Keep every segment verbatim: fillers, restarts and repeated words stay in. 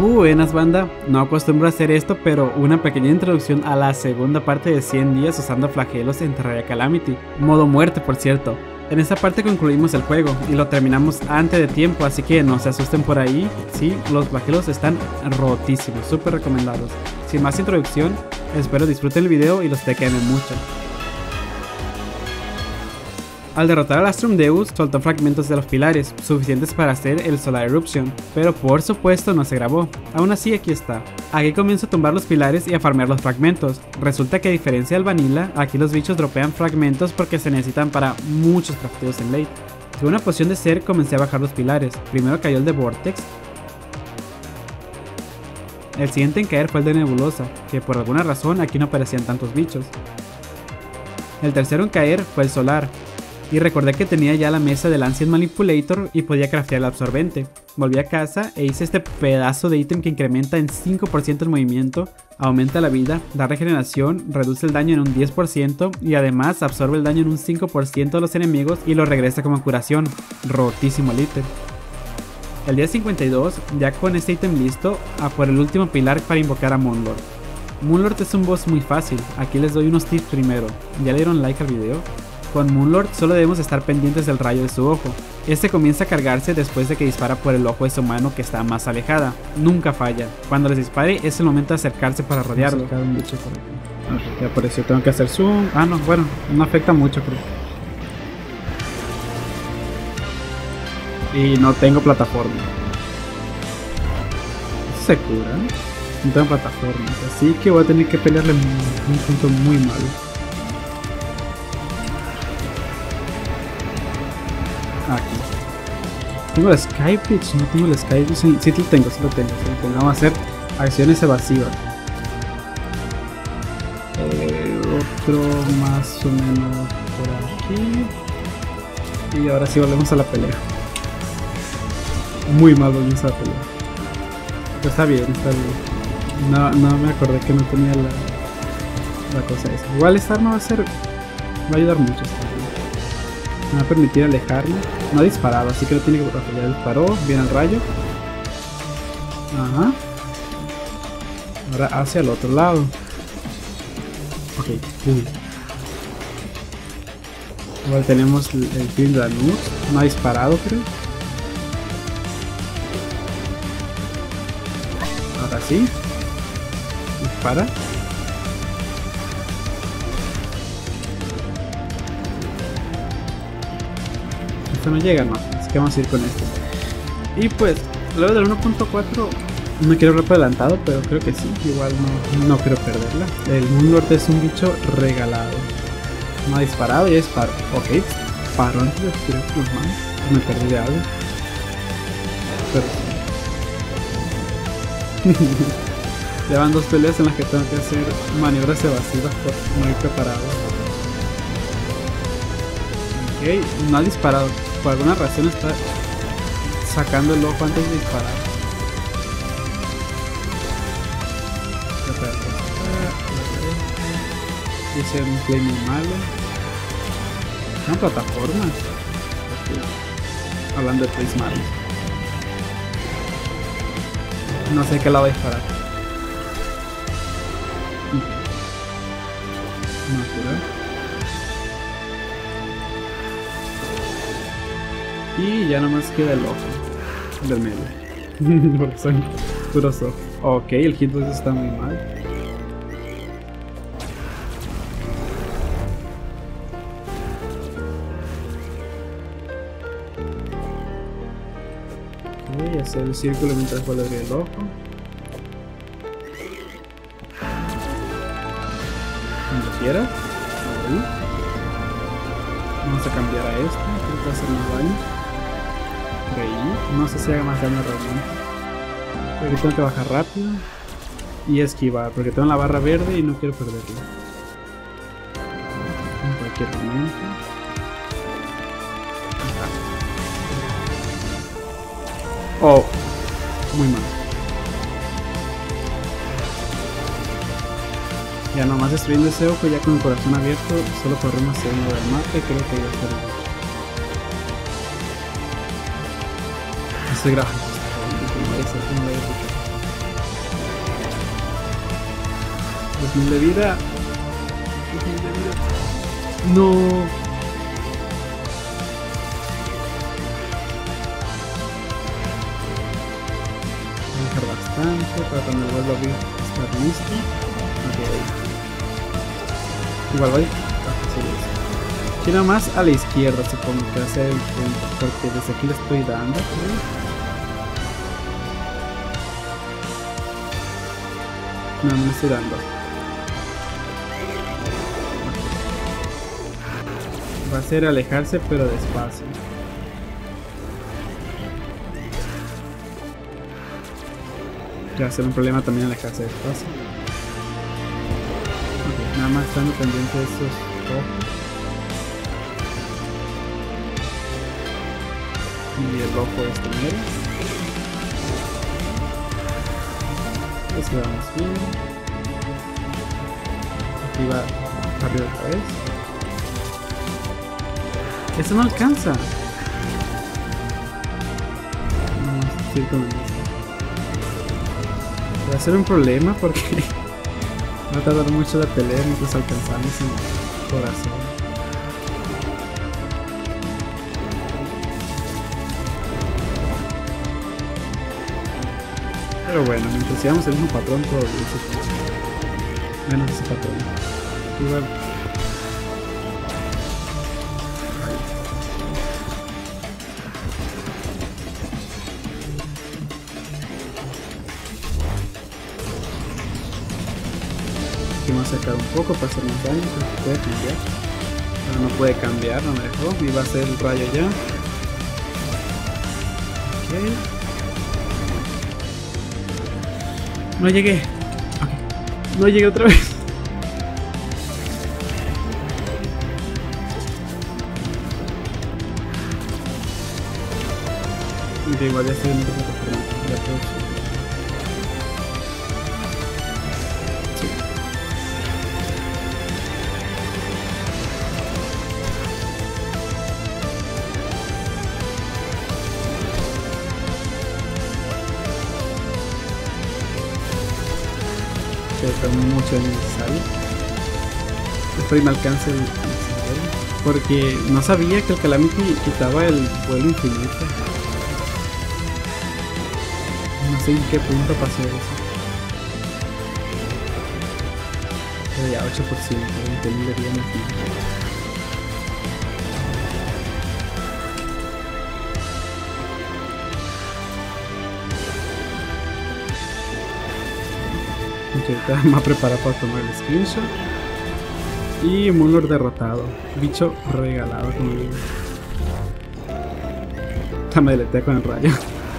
Buenas banda, no acostumbro a hacer esto, pero una pequeña introducción a la segunda parte de cien días usando flagelos en Terraria Calamity. Modo muerte, por cierto. En esta parte concluimos el juego y lo terminamos antes de tiempo, así que no se asusten por ahí. Sí, los flagelos están rotísimos, súper recomendados. Sin más introducción, espero disfruten el video y los te quemen mucho. Al derrotar al Astrum Deus, soltó fragmentos de los pilares, suficientes para hacer el Solar Eruption, pero por supuesto no se grabó. Aún así aquí está. Aquí comienzo a tumbar los pilares y a farmear los fragmentos. Resulta que a diferencia del Vanilla, aquí los bichos dropean fragmentos porque se necesitan para muchos crafteos en late. Con una poción de ser comencé a bajar los pilares. Primero cayó el de Vortex. El siguiente en caer fue el de Nebulosa, que por alguna razón aquí no aparecían tantos bichos. El tercero en caer fue el Solar. Y recordé que tenía ya la mesa del Ancient Manipulator y podía craftear el absorbente. Volví a casa e hice este pedazo de ítem que incrementa en cinco por ciento el movimiento, aumenta la vida, da regeneración, reduce el daño en un diez por ciento y además absorbe el daño en un cinco por ciento de los enemigos y lo regresa como curación. Rotísimo el ítem. El día cincuenta y dos, ya con este ítem listo, a por el último pilar para invocar a Moonlord. Moonlord es un boss muy fácil, aquí les doy unos tips primero. ¿Ya le dieron like al video? Con Moonlord solo debemos estar pendientes del rayo de su ojo. Este comienza a cargarse después de que dispara por el ojo de su mano que está más alejada. Nunca falla. Cuando les dispare es el momento de acercarse para rodearlo. Un bicho por aquí. Ah, ya apareció, tengo que hacer zoom. Ah no, bueno, no afecta mucho creo. Y no tengo plataforma. Eso se cura. No tengo plataforma. Así que voy a tener que pelearle un punto muy malo. Aquí. Tengo el Sky Pitch, no tengo el Sky Pitch. Sí, sí lo tengo, sí lo tengo. Sí lo tengo. Vamos a hacer acciones evasivas. Eh, otro más o menos por aquí. Y ahora sí volvemos a la pelea. Muy mal volvemos a la pelea. Pero está bien, está bien. No, no me acordé que no tenía la, la cosa esa. Igual esta arma va a ser. Va a ayudar mucho esta arma. Me va a permitir alejarme. No ha disparado, así que no tiene que borrar. Ya disparó, viene el rayo. Ajá. Ahora hacia el otro lado. Ok, uy. Igual tenemos el kill de la luz. No ha disparado, creo. Ahora sí. Dispara. Esto no llega, no, así que vamos a ir con esto. Y pues, luego del uno punto cuatro no quiero hablar por adelantado, pero creo que sí, igual no, no quiero perderla. El Moonlord es un bicho regalado. No ha disparado, ya disparó. Ok, paró antes de tirar con las manos. Me perdí de algo. Pero sí. Ya van dos peleas en las que tengo que hacer maniobras evasivas por no ir preparado. Ok, no ha disparado. Por alguna razón está sacando el ojo antes de disparar. Hice un play muy malo. Una plataforma. Okay. Hablando de plays malos. No sé qué lado disparar. Natural. Y ya nomás queda el ojo del medio. Porque son puros ojos. Ok, el hitbox está muy mal. Ok, hacer el círculo mientras vuelve a abrir el ojo. Cuando quieras. Ahí. Vamos a cambiar a este. Creo que va a hacer más daño. Por ahí. No sé si haga más daño realmente. Pero tengo que bajar rápido y esquivar porque tengo la barra verde y no quiero perderla. En cualquier momento. Oh, muy mal. Ya nomás destruyendo ese ojo, ya con el corazón abierto, solo corremos segundo del mapa y creo que ya está bien. Estoy grabando. dos mil de vida. dos mil de vida. No. Voy a dejar bastante para cuando vuelva a abrir estar listo. Okay. Igual voy. Aquí nada más a la izquierda supongo que hace el punto, porque desde aquí le estoy dando. ¿Sí? No, no le estoy dando. Va a ser alejarse pero despacio. Ya va a ser un problema también alejarse despacio. Okay, nada más estando pendiente de esos ojos. Y el rojo este mero. Eso vamos bien. Aquí va arriba otra vez. Eso no alcanza. Vamos a ir con esto. Va a ser un problema porque va a tardar mucho la pelea mientras alcanzamos el corazón. Pero bueno, mientras sigamos el mismo patrón, todo bien. Menos ese patrón. Igual. Aquí vamos a sacar un poco para hacer más daño, pero puede cambiar. Pero no puede cambiar, no me dejó. Me iba a hacer el rayo ya. Ok. No llegué. Okay. No llegué otra vez. Y igual ya estoy en otra plataforma. Ya puedo. Sí. Fue mucho necesario. Espero y me alcance el, el porque no sabía que el Calamity quitaba el vuelo infinito. No sé en qué punto pasó eso. Pero ya ocho por ciento, veinte mil de vida más. Ok, ahorita me voy a preparar para tomar el screenshot. Y Moonlord derrotado. Bicho regalado, como digo. Ya me deletea con el rayo.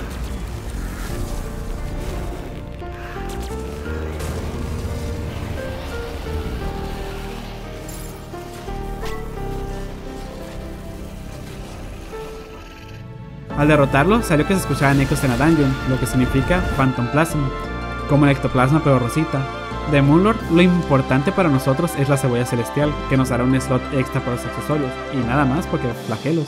Al derrotarlo, salió que se escuchaban ecos en la dungeon, lo que significa Phantom Plasm, como el ectoplasma pero rosita. De Moonlord, lo importante para nosotros es la cebolla celestial, que nos dará un slot extra para los accesorios, y nada más porque flagelos.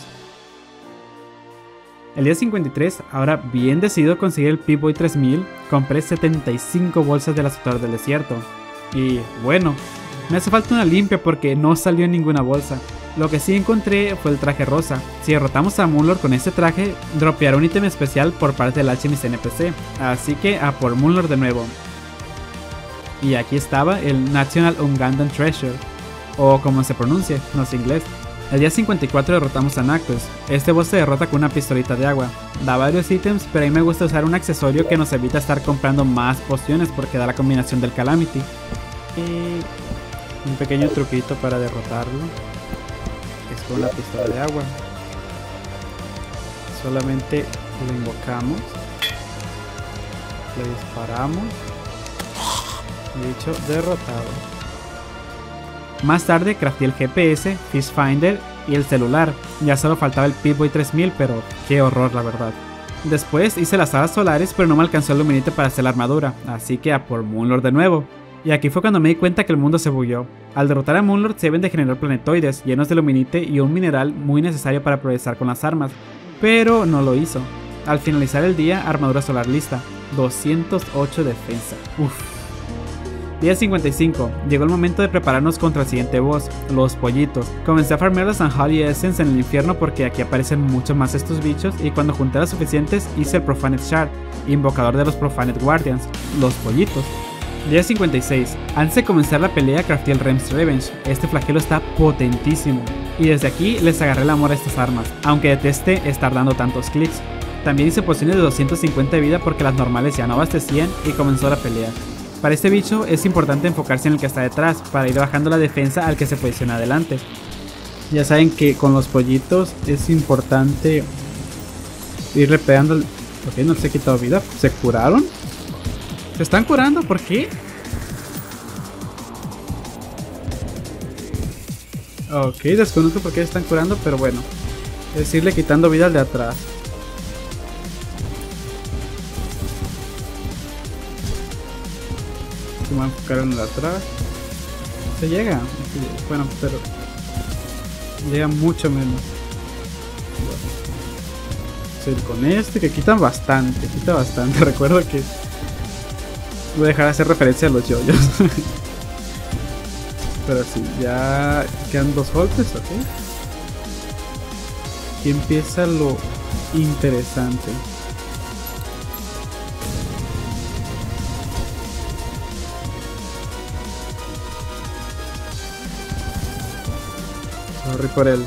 El día cincuenta y tres, ahora bien decidido conseguir el Pip-Boy tres mil, compré setenta y cinco bolsas del azotar del desierto. Y bueno, me hace falta una limpia porque no salió en ninguna bolsa. Lo que sí encontré fue el traje rosa. Si derrotamos a Moonlord con este traje, dropeará un ítem especial por parte del Alchemist N P C. Así que a por Moonlord de nuevo. Y aquí estaba el National Ugandan Treasure, o como se pronuncia, no sé inglés. El día cincuenta y cuatro derrotamos a Nactus. Este boss se derrota con una pistolita de agua. Da varios ítems, pero a mí me gusta usar un accesorio que nos evita estar comprando más pociones porque da la combinación del Calamity. Y un pequeño truquito para derrotarlo es con la pistola de agua. Solamente lo invocamos, le disparamos y dicho derrotado. Más tarde crafté el G P S, Fish Finder y el celular. Ya solo faltaba el Pip-Boy tres mil, pero qué horror la verdad. Después hice las alas solares, pero no me alcanzó el luminite para hacer la armadura, así que a por Moonlord de nuevo. Y aquí fue cuando me di cuenta que el mundo se bugueó. Al derrotar a Moonlord se deben de generar planetoides llenos de luminite y un mineral muy necesario para progresar con las armas, pero no lo hizo. Al finalizar el día, armadura solar lista, doscientos ocho defensa. Uff. Día cincuenta y cinco. Llegó el momento de prepararnos contra el siguiente boss, los pollitos. Comencé a farmear las Unholy Essence en el infierno porque aquí aparecen mucho más estos bichos, y cuando junté las suficientes hice el Profaned Shard, invocador de los Profaned Guardians, los pollitos. Día cincuenta y seis. Antes de comenzar la pelea crafté el Rem's Revenge. Este flagelo está potentísimo, y desde aquí les agarré el amor a estas armas, aunque deteste estar dando tantos clics. También hice pociones de doscientos cincuenta de vida porque las normales ya no abastecían, y comenzó la pelea. Para este bicho es importante enfocarse en el que está detrás para ir bajando la defensa al que se posiciona adelante. Ya saben que con los pollitos es importante irle pegando al... ¿Por qué no se ha quitado vida? ¿Se curaron? ¿Se están curando? ¿Por qué? Ok, desconozco por qué se están curando, pero bueno. Es irle quitando vida al de atrás. Me voy a enfocar en el de atrás. Se llega. Bueno, pero... llega mucho menos. Sí, con este que quitan bastante. Quita bastante. Recuerdo que... voy a dejar de hacer referencia a los yoyos. Pero sí, ya quedan dos golpes, ¿ok? Aquí empieza lo interesante. Sorry por él.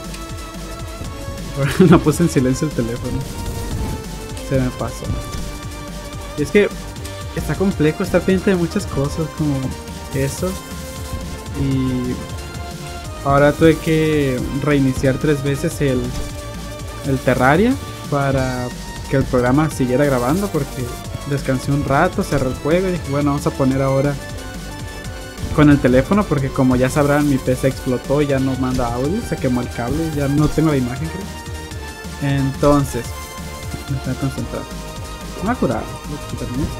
No puse en silencio el teléfono. Se me pasó. Y es que está complejo estar pendiente de muchas cosas como eso. Y ahora tuve que reiniciar tres veces el, el Terraria para que el programa siguiera grabando, porque descansé un rato, cerré el juego y dije, bueno, vamos a poner ahora con el teléfono, porque como ya sabrán mi P C explotó y ya no manda audio, se quemó el cable, ya no tengo la imagen, creo. Entonces me estoy concentrado. Me voy a curar, voy a quitarme esto.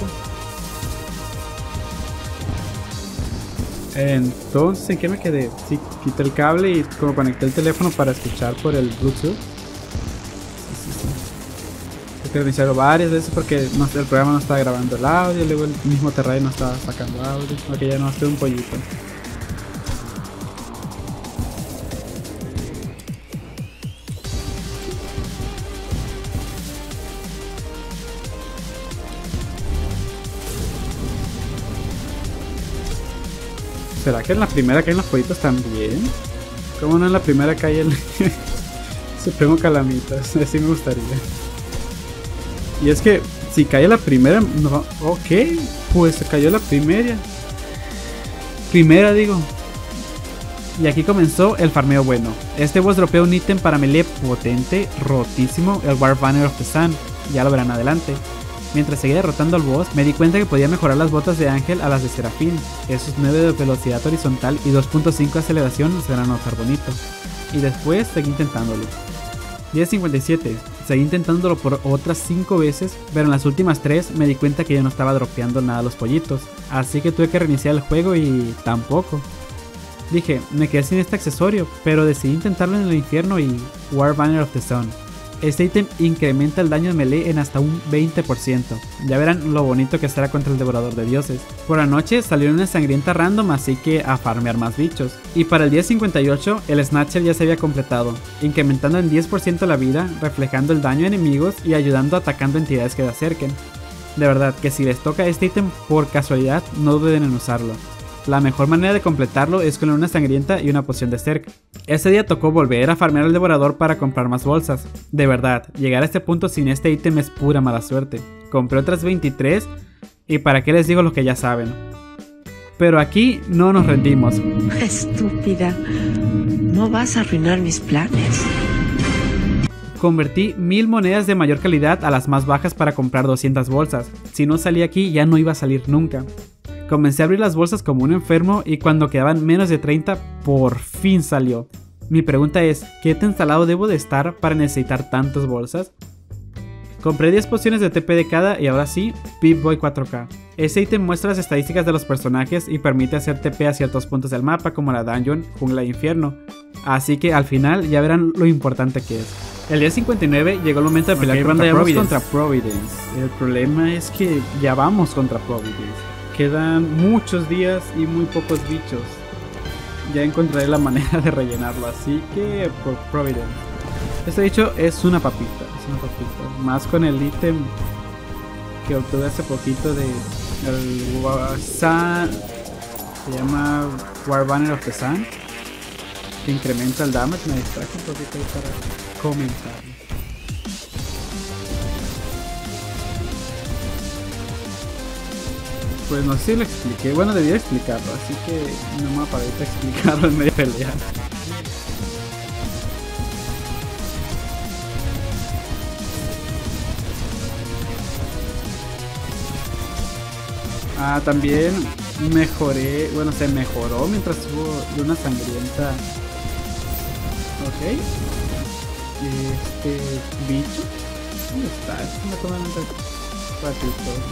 Entonces, ¿en qué me quedé? Sí, quité el cable y como conecté el teléfono para escuchar por el Bluetooth. Sí, sí, sí. He que reiniciarlo varias veces porque no, el programa no estaba grabando el audio, luego el mismo Terraria no estaba sacando audio. Ok, ya no, estoy un pollito. ¿Será que en la primera caen los pollitos también? ¿Cómo no en la primera cae el Supremo Calamitas? Así me gustaría. Y es que si cae la primera... No, ok, pues se cayó la primera. Primera digo. Y aquí comenzó el farmeo bueno. Este boss dropea un ítem para melee potente, rotísimo, el War Banner of the Sun. Ya lo verán adelante. Mientras seguía derrotando al boss, me di cuenta que podía mejorar las botas de Ángel a las de Serafín. Esos nueve de velocidad horizontal y dos punto cinco de aceleración se van a notar bonito. Y después seguí intentándolo. Día cincuenta y siete. Seguí intentándolo por otras cinco veces, pero en las últimas tres me di cuenta que ya no estaba dropeando nada a los pollitos. Así que tuve que reiniciar el juego y tampoco. Dije, me quedé sin este accesorio, pero decidí intentarlo en el infierno y War Banner of the Sun. Este ítem incrementa el daño de melee en hasta un veinte por ciento. Ya verán lo bonito que será contra el devorador de dioses. Por la noche salió una sangrienta random, así que a farmear más bichos. Y para el día cincuenta y ocho el Snatcher ya se había completado, incrementando en diez por ciento la vida, reflejando el daño a enemigos y ayudando atacando entidades que se acerquen. De verdad que si les toca este ítem por casualidad, no duden en usarlo. La mejor manera de completarlo es con una sangrienta y una poción de Zerg. Ese día tocó volver a farmear al devorador para comprar más bolsas. De verdad, llegar a este punto sin este ítem es pura mala suerte. Compré otras veintitrés y para qué les digo lo que ya saben. Pero aquí no nos rendimos. Estúpida, no vas a arruinar mis planes. Convertí mil monedas de mayor calidad a las más bajas para comprar doscientas bolsas. Si no salía aquí ya no iba a salir nunca. Comencé a abrir las bolsas como un enfermo y cuando quedaban menos de treinta, por fin salió. Mi pregunta es, ¿qué tan instalado debo de estar para necesitar tantas bolsas? Compré diez pociones de T P de cada y ahora sí, Pip-Boy cuatro K. Ese ítem muestra las estadísticas de los personajes y permite hacer T P a ciertos puntos del mapa como la Dungeon, Jungla e Infierno. Así que al final ya verán lo importante que es. El día cincuenta y nueve llegó el momento de pelear okay, contra, Providence. contra Providence. El problema es que ya vamos contra Providence. quedan muchos días y muy pocos bichos. Ya encontraré la manera de rellenarlo, así que por Providence. Este bicho es una papita, es una papita. Más con el ítem que obtuve hace poquito de el Sun, se llama War Banner of the Sun, que incrementa el damage. Me distraje un poquito ahí para comentarlo. Pues no sé si lo expliqué, bueno, debía explicarlo, así que no me aparece explicarlo en medio de pelea. Ah, también mejoré, bueno, se mejoró mientras hubo luna sangrienta. Ok. Este bicho, ¿dónde está? Es una toma de ratito.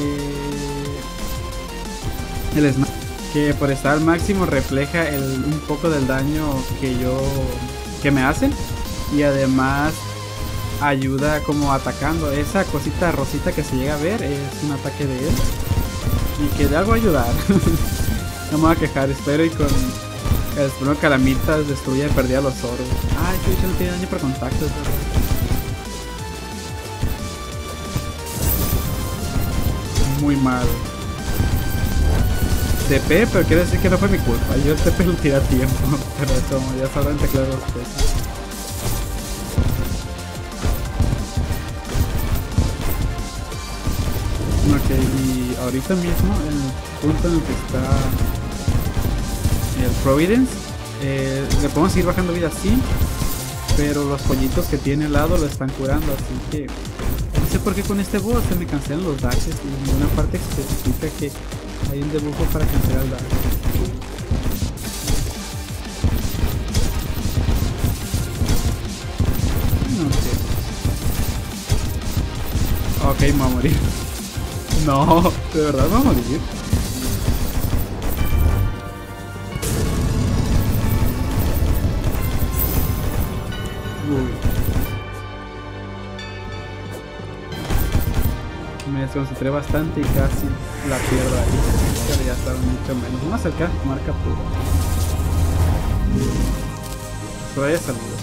Que el smash, que por estar al máximo refleja el, un poco del daño que yo que me hacen, y además ayuda como atacando. Esa cosita rosita que se llega a ver es un ataque de él y que de algo va a ayudar. No me voy a quejar, espero y con el primero calamitas destruya y perdía los oros. Ah, este bicho no tiene daño por contacto, ¿verdad? Muy mal. T P, pero quiere decir que no fue mi culpa. Yo el T P lo tiré a tiempo. Pero como ya sabrán, teclado dos veces. Ok, y ahorita mismo, el punto en el que está el Providence, eh, le podemos seguir bajando vida así, pero los pollitos que tiene al lado lo están curando, así que no sé por qué con este boss se me cancelan los dashes y en ninguna parte especifica que hay un debujo para cancelar el dash. No sé. Ok, me voy a morir. No, de verdad me voy a morir. Uy. Me desconcentré bastante y casi la pierdo ahí. Pero ya estaba mucho menos. Vamos a acercar a tomar captura. Pero haya salido.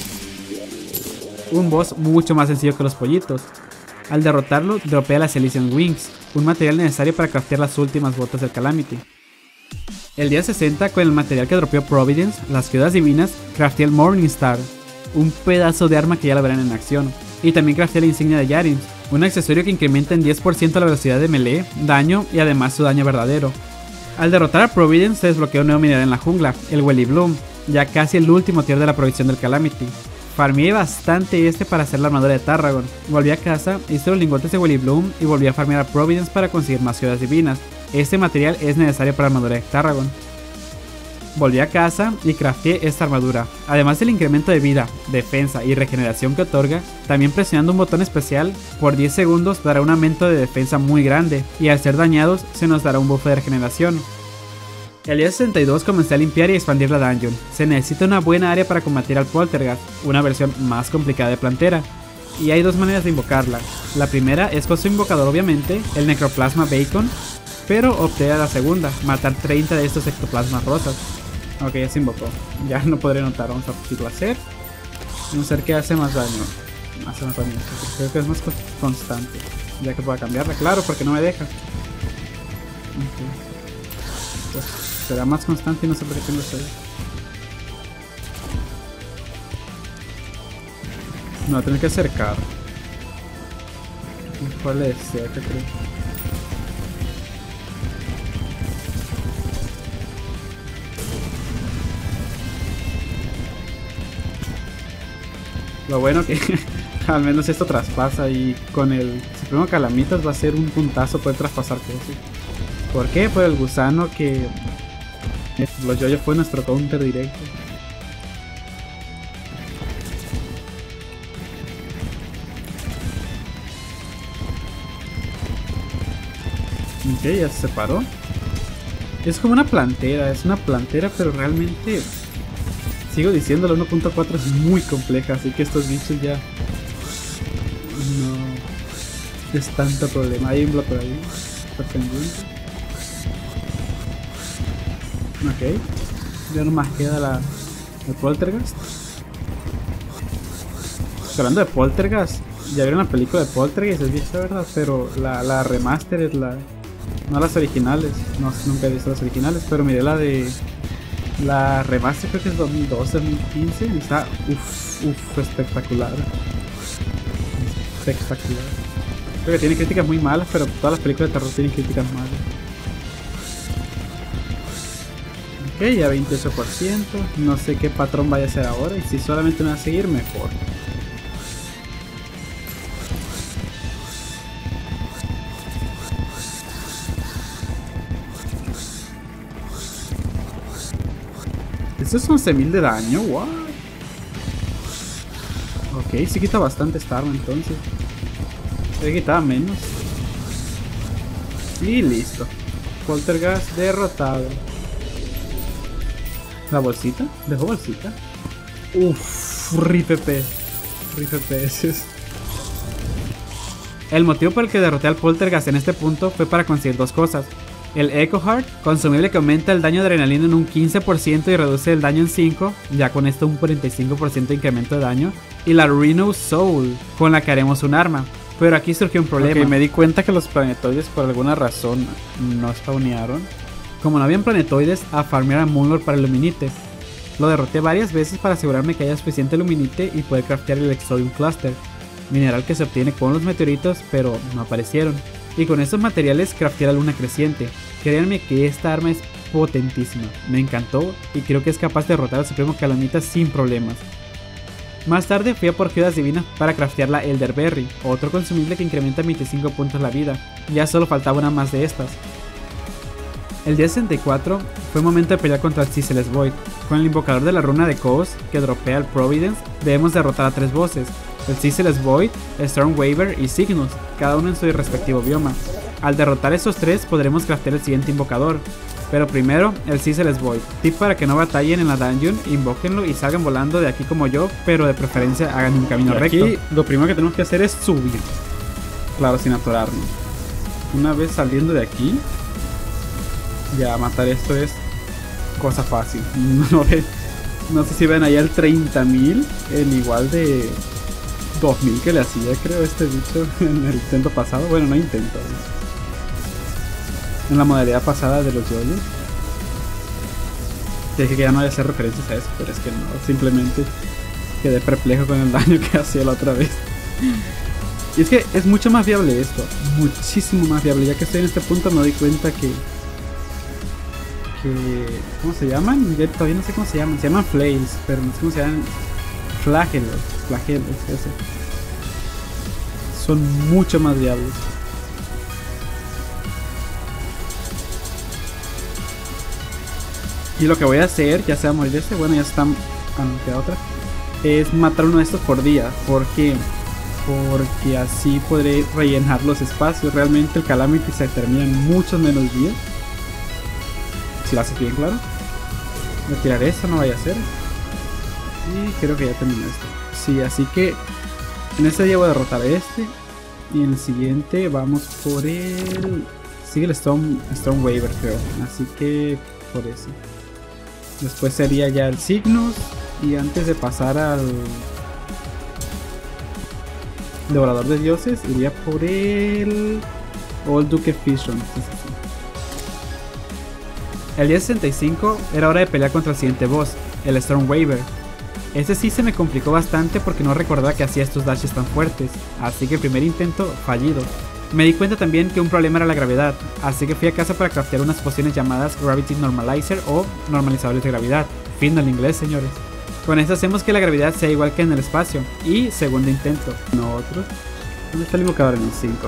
Un boss mucho más sencillo que los pollitos. Al derrotarlo, dropea las Elysian Wings, un material necesario para craftear las últimas botas del Calamity. El día sesenta, con el material que dropeó Providence, las ciudades divinas, crafteé el Morningstar, un pedazo de arma que ya la verán en acción. Y también crafteé la insignia de Yarims, un accesorio que incrementa en diez por ciento la velocidad de melee, daño y además su daño verdadero. Al derrotar a Providence se desbloqueó un nuevo mineral en la jungla, el Welly Bloom, ya casi el último tier de la provisión del Calamity. Farmeé bastante este para hacer la armadura de Tarragon. Volví a casa, hice los lingotes de Welly Bloom y volví a farmear a Providence para conseguir más ciudades divinas. Este material es necesario para la armadura de Tarragon. Volví a casa y crafteé esta armadura. Además del incremento de vida, defensa y regeneración que otorga, también presionando un botón especial por diez segundos dará un aumento de defensa muy grande, y al ser dañados se nos dará un buff de regeneración. El día sesenta y dos comencé a limpiar y expandir la dungeon. Se necesita una buena área para combatir al Poltergast, una versión más complicada de Plantera, y hay dos maneras de invocarla. La primera es con su invocador, obviamente, el Necroplasma Bacon, pero opté a la segunda, matar treinta de estos ectoplasmas rosas. Ok, ya se invocó, ya no podré notar, vamos a poquito hacer. Un ser que hace más daño, hace más daño, creo que es más constante, ya que pueda cambiarla, claro, porque no me deja. Okay. Pues será más constante y no sé por qué tengo eso ahí. No, tengo que acercar. ¿Cuál es? ¿Qué creo? Lo bueno que al menos esto traspasa, y con el Supremo Calamitas va a ser un puntazo poder traspasar cosas. ¿Por qué? Por el gusano que los yoyo fue nuestro counter directo. Ok, ya se separó. Es como una plantera, es una plantera, pero realmente sigo diciendo, la uno punto cuatro es muy compleja, así que estos bichos ya no es tanto problema. Hay un bloque por ahí, está pendiente. Ok. Ya nomás queda la, el Poltergeist. Hablando de Poltergeist, ya vieron la película de Poltergeist, es vieja, ¿verdad? Pero la, la remaster es la... No las originales, no, nunca he visto las originales, pero miré la de... La remaster creo que es dos mil doce, dos mil quince y está uff, uff, espectacular. Espectacular. Creo que tiene críticas muy malas, pero todas las películas de terror tienen críticas malas. Ok, ya veintiocho por ciento. No sé qué patrón vaya a ser ahora y si solamente me va a seguir, mejor. Eso es once mil de daño, what? Ok, sí quita bastante esta arma entonces. Se quitaba menos. Y listo. Poltergeist derrotado. ¿La bolsita? ¿Dejó bolsita? Uff, R I P P. R I P P. El motivo por el que derroté al Poltergeist en este punto fue para conseguir dos cosas. El Echo Heart, consumible que aumenta el daño de adrenalina en un quince por ciento y reduce el daño en cinco por ciento, ya con esto un cuarenta y cinco por ciento de incremento de daño. Y la Reno Soul, con la que haremos un arma. Pero aquí surgió un problema. Okay, me di cuenta que los planetoides por alguna razón no spawnearon. Como no habían planetoides, a farmear a Moonlord para el Luminite. Lo derroté varias veces para asegurarme que haya suficiente Luminite y poder craftear el Exodium Cluster, mineral que se obtiene con los meteoritos, pero no aparecieron. Y con estos materiales crafteé la luna creciente. Créanme que esta arma es potentísima, me encantó y creo que es capaz de derrotar al Supremo Calamita sin problemas. Más tarde fui a por Geodas Divinas para craftear la Elderberry, otro consumible que incrementa veinticinco puntos la vida. Ya solo faltaba una más de estas. El día sesenta y cuatro fue momento de pelear contra el Ceaseless Void. Con el invocador de la runa de Chaos que dropea el Providence, debemos derrotar a tres bosses: el Ceaseless Void, Stormwaver y Cygnus, cada uno en su respectivo bioma. Al derrotar estos tres podremos craftear el siguiente invocador. Pero primero, el Ceaseless Void. Tip para que no batallen en la dungeon, invóquenlo y salgan volando de aquí como yo, pero de preferencia hagan un camino recto. Aquí lo primero que tenemos que hacer es subir. Claro, sin atorarnos. Una vez saliendo de aquí, ya matar esto es cosa fácil. No, no sé si ven ahí el treinta mil, el igual de dos mil que le hacía, creo, este bicho en el intento pasado. Bueno, no intento. En la modalidad pasada de los yoyos. Dije que ya no voy a hacer referencias a eso, pero es que no, simplemente quedé perplejo con el daño que hacía la otra vez. Y es que es mucho más viable esto, muchísimo más viable. Ya que estoy en este punto me doy cuenta que que ¿cómo se llaman? Yo todavía no sé cómo se llaman, se llaman flails, pero no sé cómo se llaman. Flagelos, flagelos, eso. Son mucho más viables. Y lo que voy a hacer, ya se va a morir este, bueno ya están, ah no, queda otra, es matar uno de estos por día. ¿Por qué? Porque así podré rellenar los espacios. Realmente el Calamity se termina en muchos menos días, si lo haces bien, claro. Retirar esto, no vaya a ser. Y creo que ya terminó esto. Sí, así que en este día voy a derrotar a este. Y en el siguiente vamos por el... Sigue el Storm, Stormwaver, creo. Así que por eso. Después sería ya el Cygnus. Y antes de pasar al Devorador de Dioses, iría por el Old Duke Fission. Sí, sí, sí. El día sesenta y cinco era hora de pelear contra el siguiente boss, el Stormwaver. Este sí se me complicó bastante porque no recordaba que hacía estos dashes tan fuertes, así que el primer intento fallido. Me di cuenta también que un problema era la gravedad, así que fui a casa para craftear unas pociones llamadas Gravity Normalizer o normalizadores de gravedad. Fin del inglés, señores. Con esto hacemos que la gravedad sea igual que en el espacio. Y segundo intento. No otro. ¿Dónde está el invocador? En el cinco.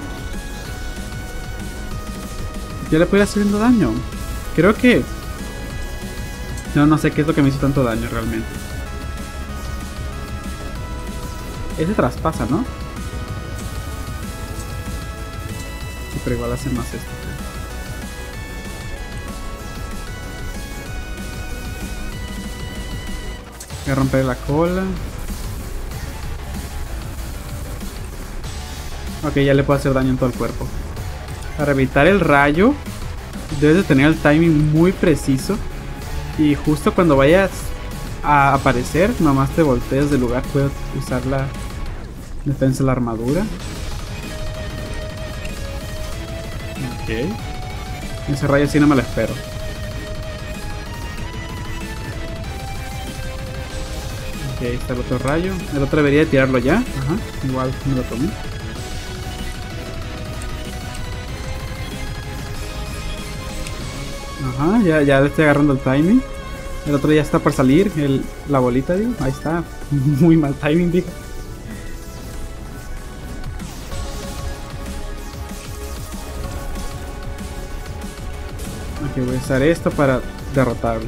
¿Ya le puedo ir haciendo daño? Creo que... No, no sé qué es lo que me hizo tanto daño realmente. Ese traspasa, ¿no? Sí, pero igual hace más esto. Voy a romper la cola. Ok, ya le puedo hacer daño en todo el cuerpo. Para evitar el rayo, debes de tener el timing muy preciso. Y justo cuando vayas a aparecer, nomás te voltees del lugar. Puedes usar la defensa de la armadura. Ok. Ese rayo sí no me lo espero. Ok, ahí está el otro rayo. El otro debería de tirarlo ya. Ajá, igual me lo tomé. Ajá, ya, ya le estoy agarrando el timing. El otro ya está por salir, el, la bolita, digo. Ahí está. Muy mal timing, digo. Ok, voy a usar esto para derrotarlo.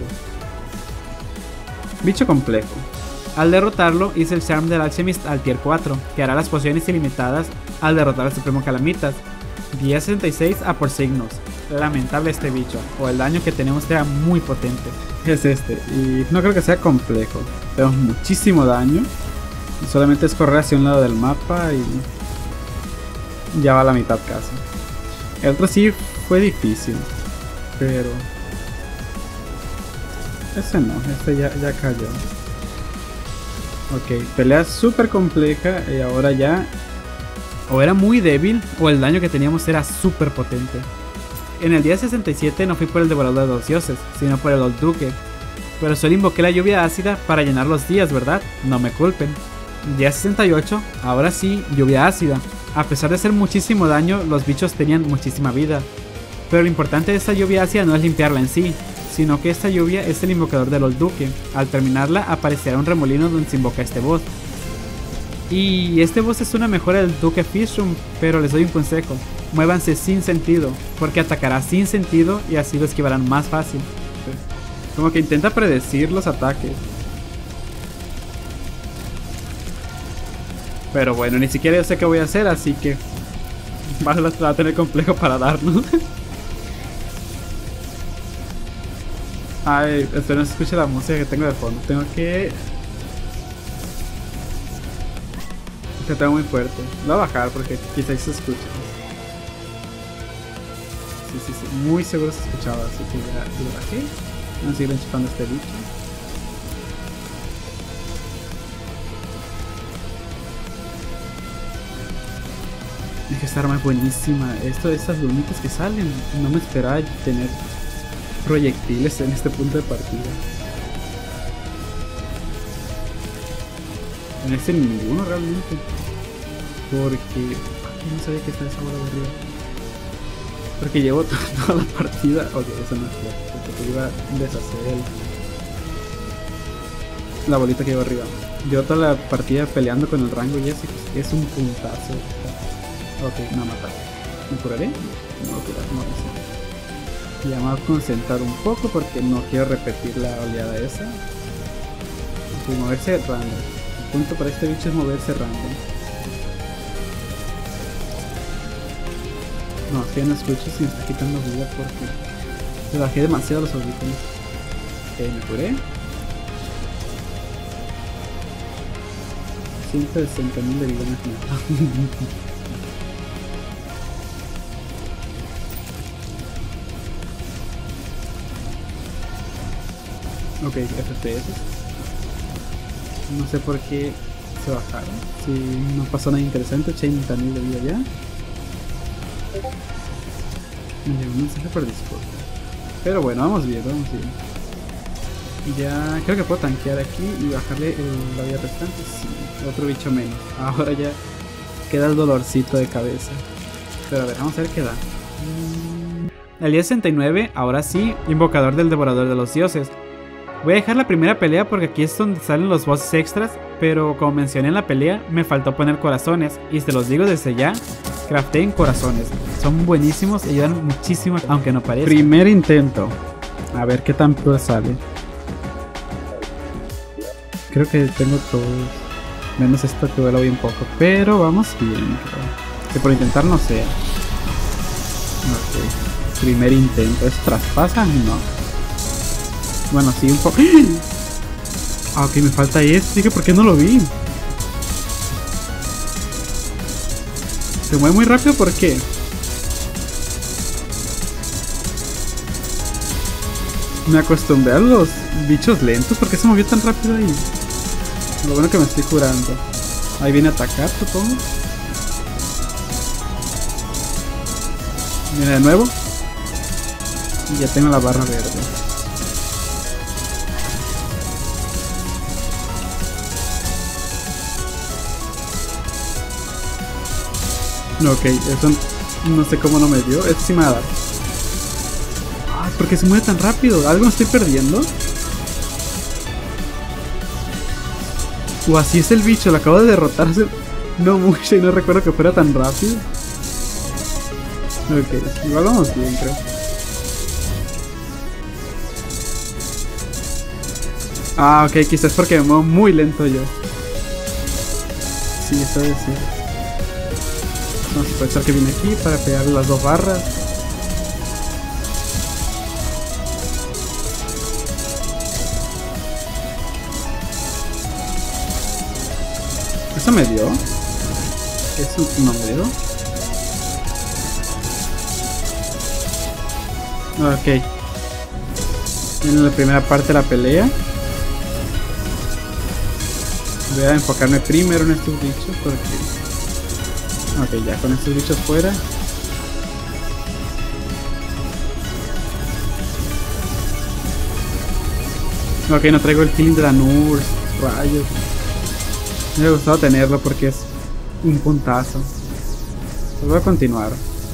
Bicho complejo. Al derrotarlo, hice el Charm del Alchemist al tier cuatro, que hará las pociones ilimitadas al derrotar al Supremo Calamitas. Día sesenta y seis a por signos. Lamentable este bicho, o el daño que tenemos sea muy potente. Es este, y no creo que sea complejo. Tenemos muchísimo daño. Y solamente es correr hacia un lado del mapa y ya va a la mitad casi. El otro sí fue difícil, pero ese no, este ya, ya cayó. Ok, pelea súper compleja y ahora ya o era muy débil o el daño que teníamos era súper potente. En el día sesenta y siete no fui por el Devorador de los Dioses, sino por el Old Duke. Pero solo invoqué la lluvia ácida para llenar los días, ¿verdad? No me culpen. Día sesenta y ocho, ahora sí, lluvia ácida. A pesar de hacer muchísimo daño, los bichos tenían muchísima vida. Pero lo importante de esta lluvia ácida no es limpiarla en sí, sino que esta lluvia es el invocador del Old Duke. Al terminarla aparecerá un remolino donde se invoca este boss. Y este boss es una mejora del Duke Fishroom, pero les doy un consejo. Muévanse sin sentido, porque atacará sin sentido y así lo esquivarán más fácil. Como que intenta predecir los ataques. Pero bueno, ni siquiera yo sé qué voy a hacer, así que va a tener complejo para darnos. Ay, espero no se escuche la música que tengo de fondo. Tengo que... Que tengo muy fuerte. Lo voy a bajar porque quizás se escuche. Sí, sí, sí. Muy seguro se escuchaba, así que ya lo bajé. Vamos a seguir enchufando este bicho. Es que esta arma es buenísima. Esto de estas lumitas que salen. No me esperaba tener proyectiles en este punto de partida. En este ninguno realmente. Porque... no sabía que estaba esa bola de arriba. Porque llevo toda la partida. Ok, eso no es cierto. Porque iba a deshacer el... la bolita que llevo arriba. Llevo toda la partida peleando con el rango y así que es un puntazo. Ok, no matar. ¿Me curaré? No lo curar, no lo sé. Ya me voy a concentrar un poco porque no quiero repetir la oleada esa. Ok, moverse random. El punto para este bicho es moverse random. No, es que ya no escucho si me está quitando vida porque le bajé demasiado los audífonos. Ok, me curé. ciento sesenta mil de vida en el Ok, F P S. No sé por qué se bajaron. Si no pasó nada interesante, ochenta mil de vida ya. Me llegó un mensaje por Discord. Pero bueno, vamos bien, vamos bien. Ya creo que puedo tanquear aquí y bajarle el, la vida restante. Sí, otro bicho menos. Ahora ya queda el dolorcito de cabeza. Pero a ver, vamos a ver qué da. El día sesenta y nueve, ahora sí, invocador del Devorador de los Dioses. Voy a dejar la primera pelea porque aquí es donde salen los bosses extras, pero como mencioné en la pelea, me faltó poner corazones, y se los digo desde ya, crafteen corazones, son buenísimos y ayudan muchísimo aunque no parezca. Primer intento, a ver qué tan pro sale. Creo que tengo todos, menos esto que duele bien poco, pero vamos bien, creo. Que por intentar no sea. Ok, primer intento, ¿es traspasa? No. Bueno, sí, un poco. Ah, ok, me falta este. Dije, ¿por qué no lo vi? Se mueve muy rápido, ¿por qué? Me acostumbré a los bichos lentos. ¿Por qué se movió tan rápido ahí? Lo bueno que me estoy curando. Ahí viene a atacar, supongo. Viene de nuevo. Y ya tengo la barra verde. Ok, eso no sé cómo no me dio. Esto sí me va a dar. Ay, ¿por qué se mueve tan rápido? ¿Algo me estoy perdiendo? O así es el bicho, lo acabo de derrotar hace no mucho y no recuerdo que fuera tan rápido. Ok, igual vamos bien, creo. Ah, ok, quizás porque me muevo muy lento yo. Sí, eso debe ser. Vamos a aprovechar que viene aquí para pegar las dos barras. ¿Eso me dio? ¿Eso no me dio? Ok. En la primera parte de la pelea. Voy a enfocarme primero en estos bichos porque... Ok, ya con estos bichos fuera. Ok, no traigo el healing de la Nurse. Rayos. Me hubiera gustado tenerlo porque es un puntazo. Pues voy a continuar.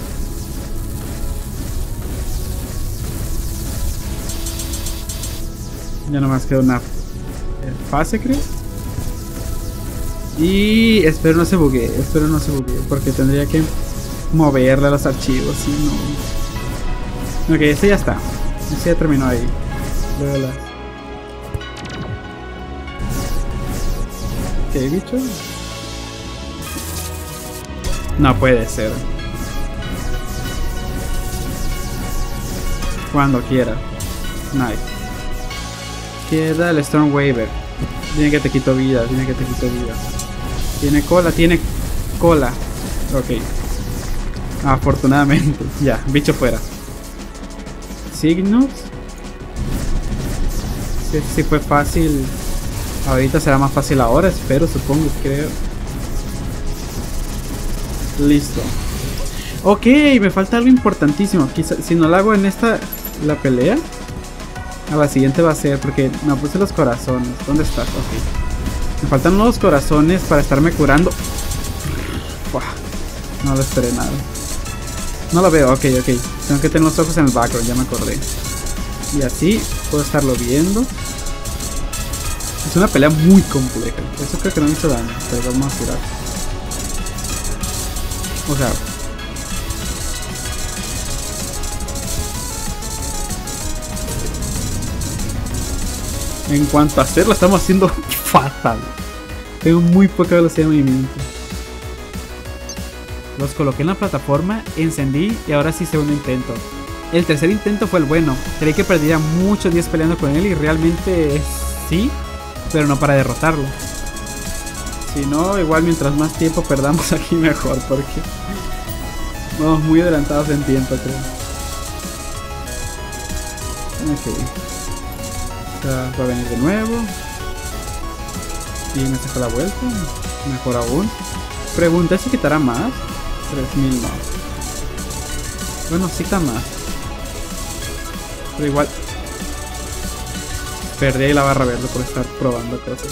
Ya nomás queda una fase, creo. Y espero no se buguee, espero no se buguee, porque tendría que moverle a los archivos, si no. Ok, este ya está. Este ya terminó ahí. Luego la... ¿Qué bicho? No puede ser. Cuando quiera. Nice. Queda el Stormwaver. Tiene que te quito vida, tiene que te quito vida. Tiene cola, tiene cola. Ok. Afortunadamente. Ya, bicho fuera. Signos. Si sí, sí fue fácil. Ahorita será más fácil ahora, espero, supongo, creo. Listo. Ok, me falta algo importantísimo. Quizá, si no lo hago en esta, la pelea, a la siguiente va a ser, porque no puse los corazones. ¿Dónde estás? Ok. Me faltan unos corazones para estarme curando. Uah, no lo esperé nada. No lo veo, ok, ok. Tengo que tener los ojos en el background, ya me acordé. Y así puedo estarlo viendo. Es una pelea muy compleja. Eso creo que no me hizo daño, pero vamos a curar. O sea... En cuanto a hacerlo, estamos haciendo fatal. Tengo muy poca velocidad de movimiento. Los coloqué en la plataforma, encendí y ahora sí segundo intento. El tercer intento fue el bueno. Creí que perdería muchos días peleando con él y realmente sí, pero no para derrotarlo. Si no, igual mientras más tiempo perdamos aquí mejor, porque vamos muy adelantados en tiempo, creo. Ok. Va a venir de nuevo. Y me saca la vuelta. Mejor aún. Pregunté si quitará más. tres mil no. Bueno, sí está más. Pero igual perdí ahí la barra verde por estar probando cosas.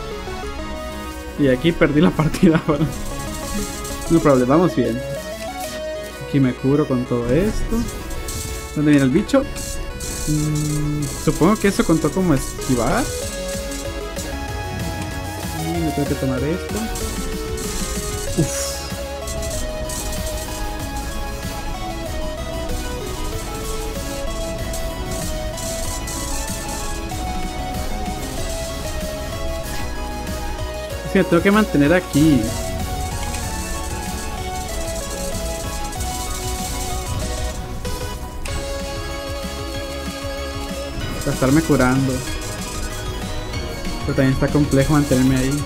Y aquí perdí la partida. Bueno. No problema, vamos bien. Aquí me curo con todo esto. ¿Dónde viene el bicho? Mm, supongo que eso contó como esquivar. Y me tengo que tomar esto. Uff. Es que me tengo que mantener aquí. Para estarme curando. Pero también está complejo mantenerme ahí.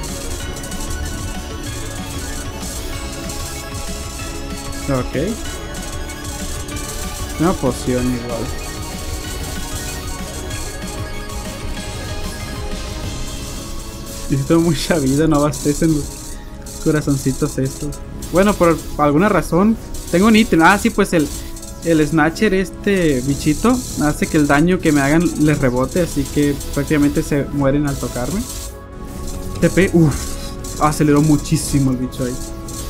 Ok. Una poción igual. Necesito mucha vida, no abastecen los corazoncitos estos. Bueno, por alguna razón tengo un ítem. Ah, sí, pues el, el Snatcher, este bichito, hace que el daño que me hagan les rebote. Así que prácticamente se mueren al tocarme. T P, uff, aceleró muchísimo el bicho ahí.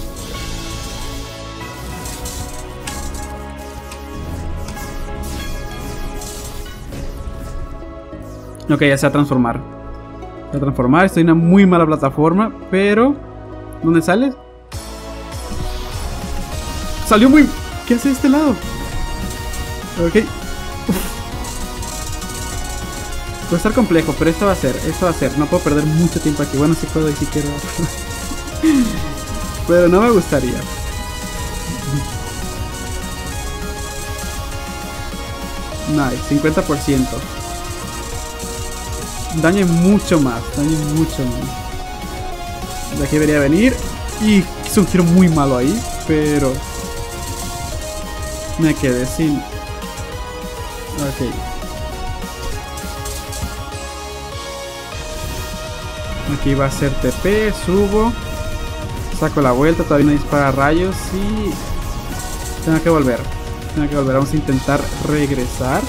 Ok, ya se va a transformar. Se va a transformar, estoy en una muy mala plataforma. Pero, ¿dónde sales? Salió muy... ¿Qué hace de este lado? Ok. Uf. Puede estar complejo, pero esto va a ser, esto va a ser. No puedo perder mucho tiempo aquí. Bueno, sí puedo y sí quiero. Pero no me gustaría. Nice, cincuenta por ciento. Daño mucho más, daño mucho más. De aquí debería venir. Y hizo un giro muy malo ahí, pero me quedé sin. Ok. Aquí va a ser T P, subo. Saco la vuelta, todavía no dispara rayos y tengo que volver. Tengo que volver, vamos a intentar regresar.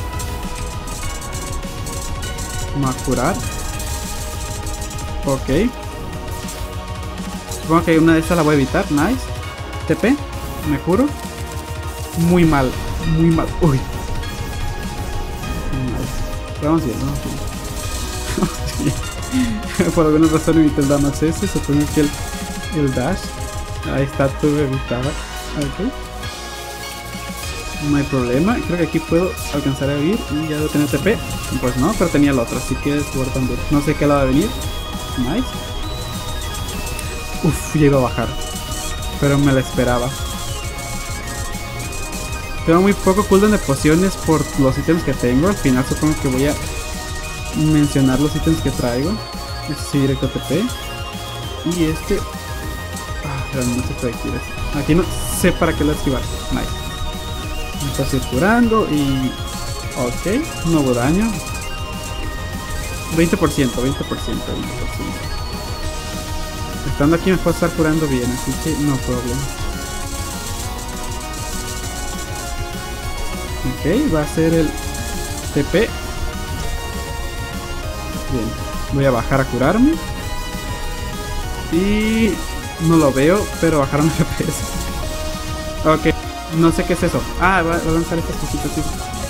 Vamos a curar. Ok. Supongo que una de estas la voy a evitar. Nice. T P. Me curo. Muy mal. Muy mal. Uy. Nice. Vamos bien, vamos bien. Por alguna razón evité el dash ese. Supongo que el, el dash. Ahí está, tú evitaba. Ok. No hay problema, creo que aquí puedo alcanzar a vivir y ya debo tener T P. Pues no, pero tenía el otro, así que es por también. No sé qué lado va a venir. Nice. Uff, ya iba a bajar, pero me la esperaba. Tengo muy poco cooldown de pociones por los ítems que tengo. Al final supongo que voy a mencionar los ítems que traigo. Este sí, directo T P. Y este... Ah, pero no se puede quitar. Aquí no sé para qué lo esquivar. Nice. Me estoy curando y... Ok, no hubo daño. veinte por ciento, veinte por ciento, veinte por ciento. Estando aquí me puedo estar curando bien, así que no problema. Ok, va a ser el T P. Bien, voy a bajar a curarme. Y... no lo veo, pero bajaron F P S. Ok. No sé qué es eso. Ah, va, va a lanzar estas cositas así.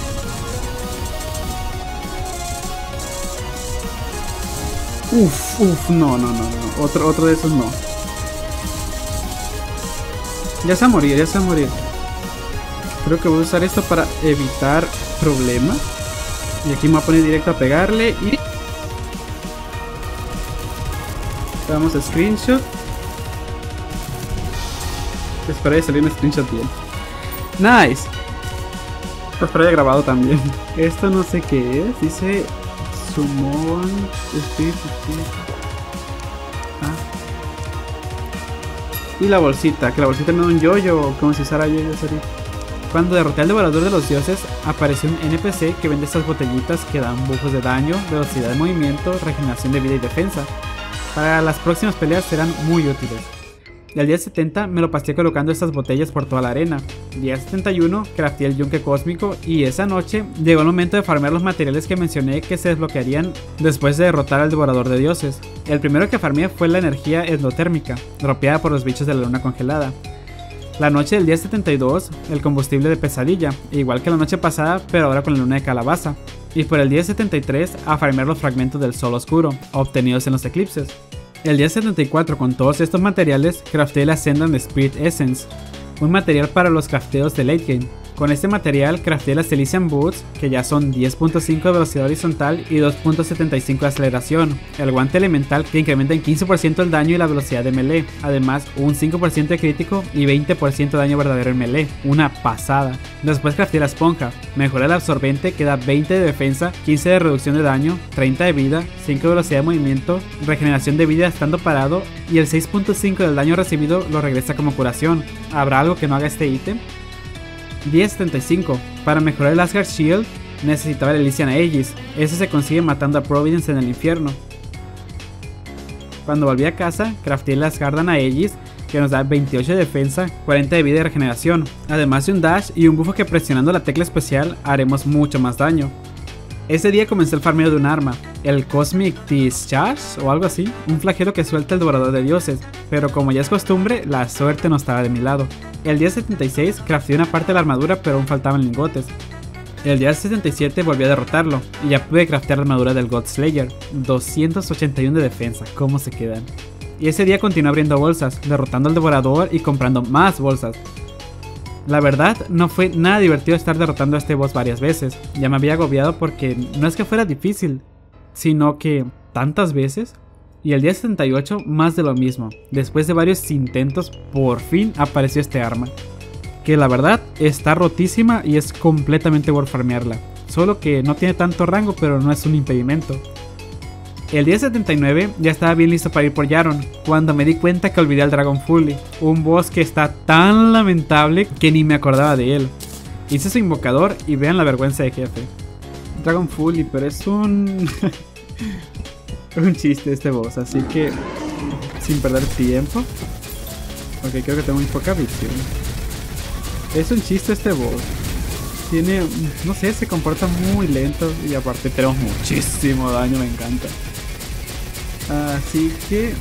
Uf, uf, no, no, no, no. Otro, otro de esos no. Ya se va a morir, ya se va a morir. Creo que voy a usar esto para evitar problemas. Y aquí me voy a poner directo a pegarle y... Vamos a screenshot. Espero que saliera un screenshot bien. Nice. Espero haya grabado también. Esto no sé qué es. Dice Summon Spirit. Ah. Y la bolsita. Que la bolsita me da un yo-yo. Como si usara yo-yo sería. Cuando derroté al devorador de los dioses, apareció un N P C que vende estas botellitas que dan buffos de daño, velocidad de movimiento, regeneración de vida y defensa. Para las próximas peleas serán muy útiles. Y al día setenta me lo pasé colocando estas botellas por toda la arena. Día setenta y uno crafté el yunque cósmico y esa noche llegó el momento de farmear los materiales que mencioné que se desbloquearían después de derrotar al devorador de dioses. El primero que farmeé fue la energía endotérmica, dropeada por los bichos de la luna congelada. La noche del día setenta y dos, el combustible de pesadilla, igual que la noche pasada pero ahora con la luna de calabaza. Y por el día setenta y tres a farmear los fragmentos del sol oscuro, obtenidos en los eclipses. El día setenta y cuatro con todos estos materiales crafté la Ascendant Spirit Essence, un material para los crafteos de late game. Con este material crafté las Elysian Boots, que ya son diez punto cinco de velocidad horizontal y dos punto setenta y cinco de aceleración, el guante elemental que incrementa en quince por ciento el daño y la velocidad de melee, además un cinco por ciento de crítico y veinte por ciento de daño verdadero en melee, una pasada. Después crafté la esponja, mejoré el absorbente que da veinte de defensa, quince de reducción de daño, treinta de vida, cinco de velocidad de movimiento, regeneración de vida estando parado y el seis punto cinco del daño recibido lo regresa como curación. ¿Habrá algo que no haga este ítem? Día setenta y cinco. Para mejorar el Asgard Shield necesitaba el Elysian Aegis. Ese se consigue matando a Providence en el infierno. Cuando volví a casa, crafteé las Garden Aegis, que nos da veintiocho de defensa, cuarenta de vida y regeneración, además de un dash y un buffo que presionando la tecla especial haremos mucho más daño. Ese día comencé el farmeo de un arma, el Cosmic Discharge o algo así, un flagelo que suelta el devorador de dioses, pero como ya es costumbre, la suerte no estaba de mi lado. El día setenta y seis crafteé una parte de la armadura, pero aún faltaban lingotes. El día setenta y siete volví a derrotarlo, y ya pude craftear la armadura del God Slayer, doscientos ochenta y uno de defensa, ¿cómo se quedan? Y ese día continué abriendo bolsas, derrotando al devorador y comprando más bolsas. La verdad, no fue nada divertido estar derrotando a este boss varias veces, ya me había agobiado porque no es que fuera difícil, sino que tantas veces. Y el día setenta y ocho más de lo mismo, después de varios intentos por fin apareció este arma, que la verdad está rotísima y es completamente worth farmearla, solo que no tiene tanto rango pero no es un impedimento. El día setenta y nueve ya estaba bien listo para ir por Yaron, cuando me di cuenta que olvidé al Dragon Fully, un boss que está tan lamentable que ni me acordaba de él. Hice su invocador y vean la vergüenza de jefe. Dragon Fully, pero es un... un chiste este boss, así que sin perder tiempo. Ok, creo que tengo muy poca visión. Es un chiste este boss. Tiene, no sé, se comporta muy lento y aparte tenemos muchísimo daño, me encanta. Así que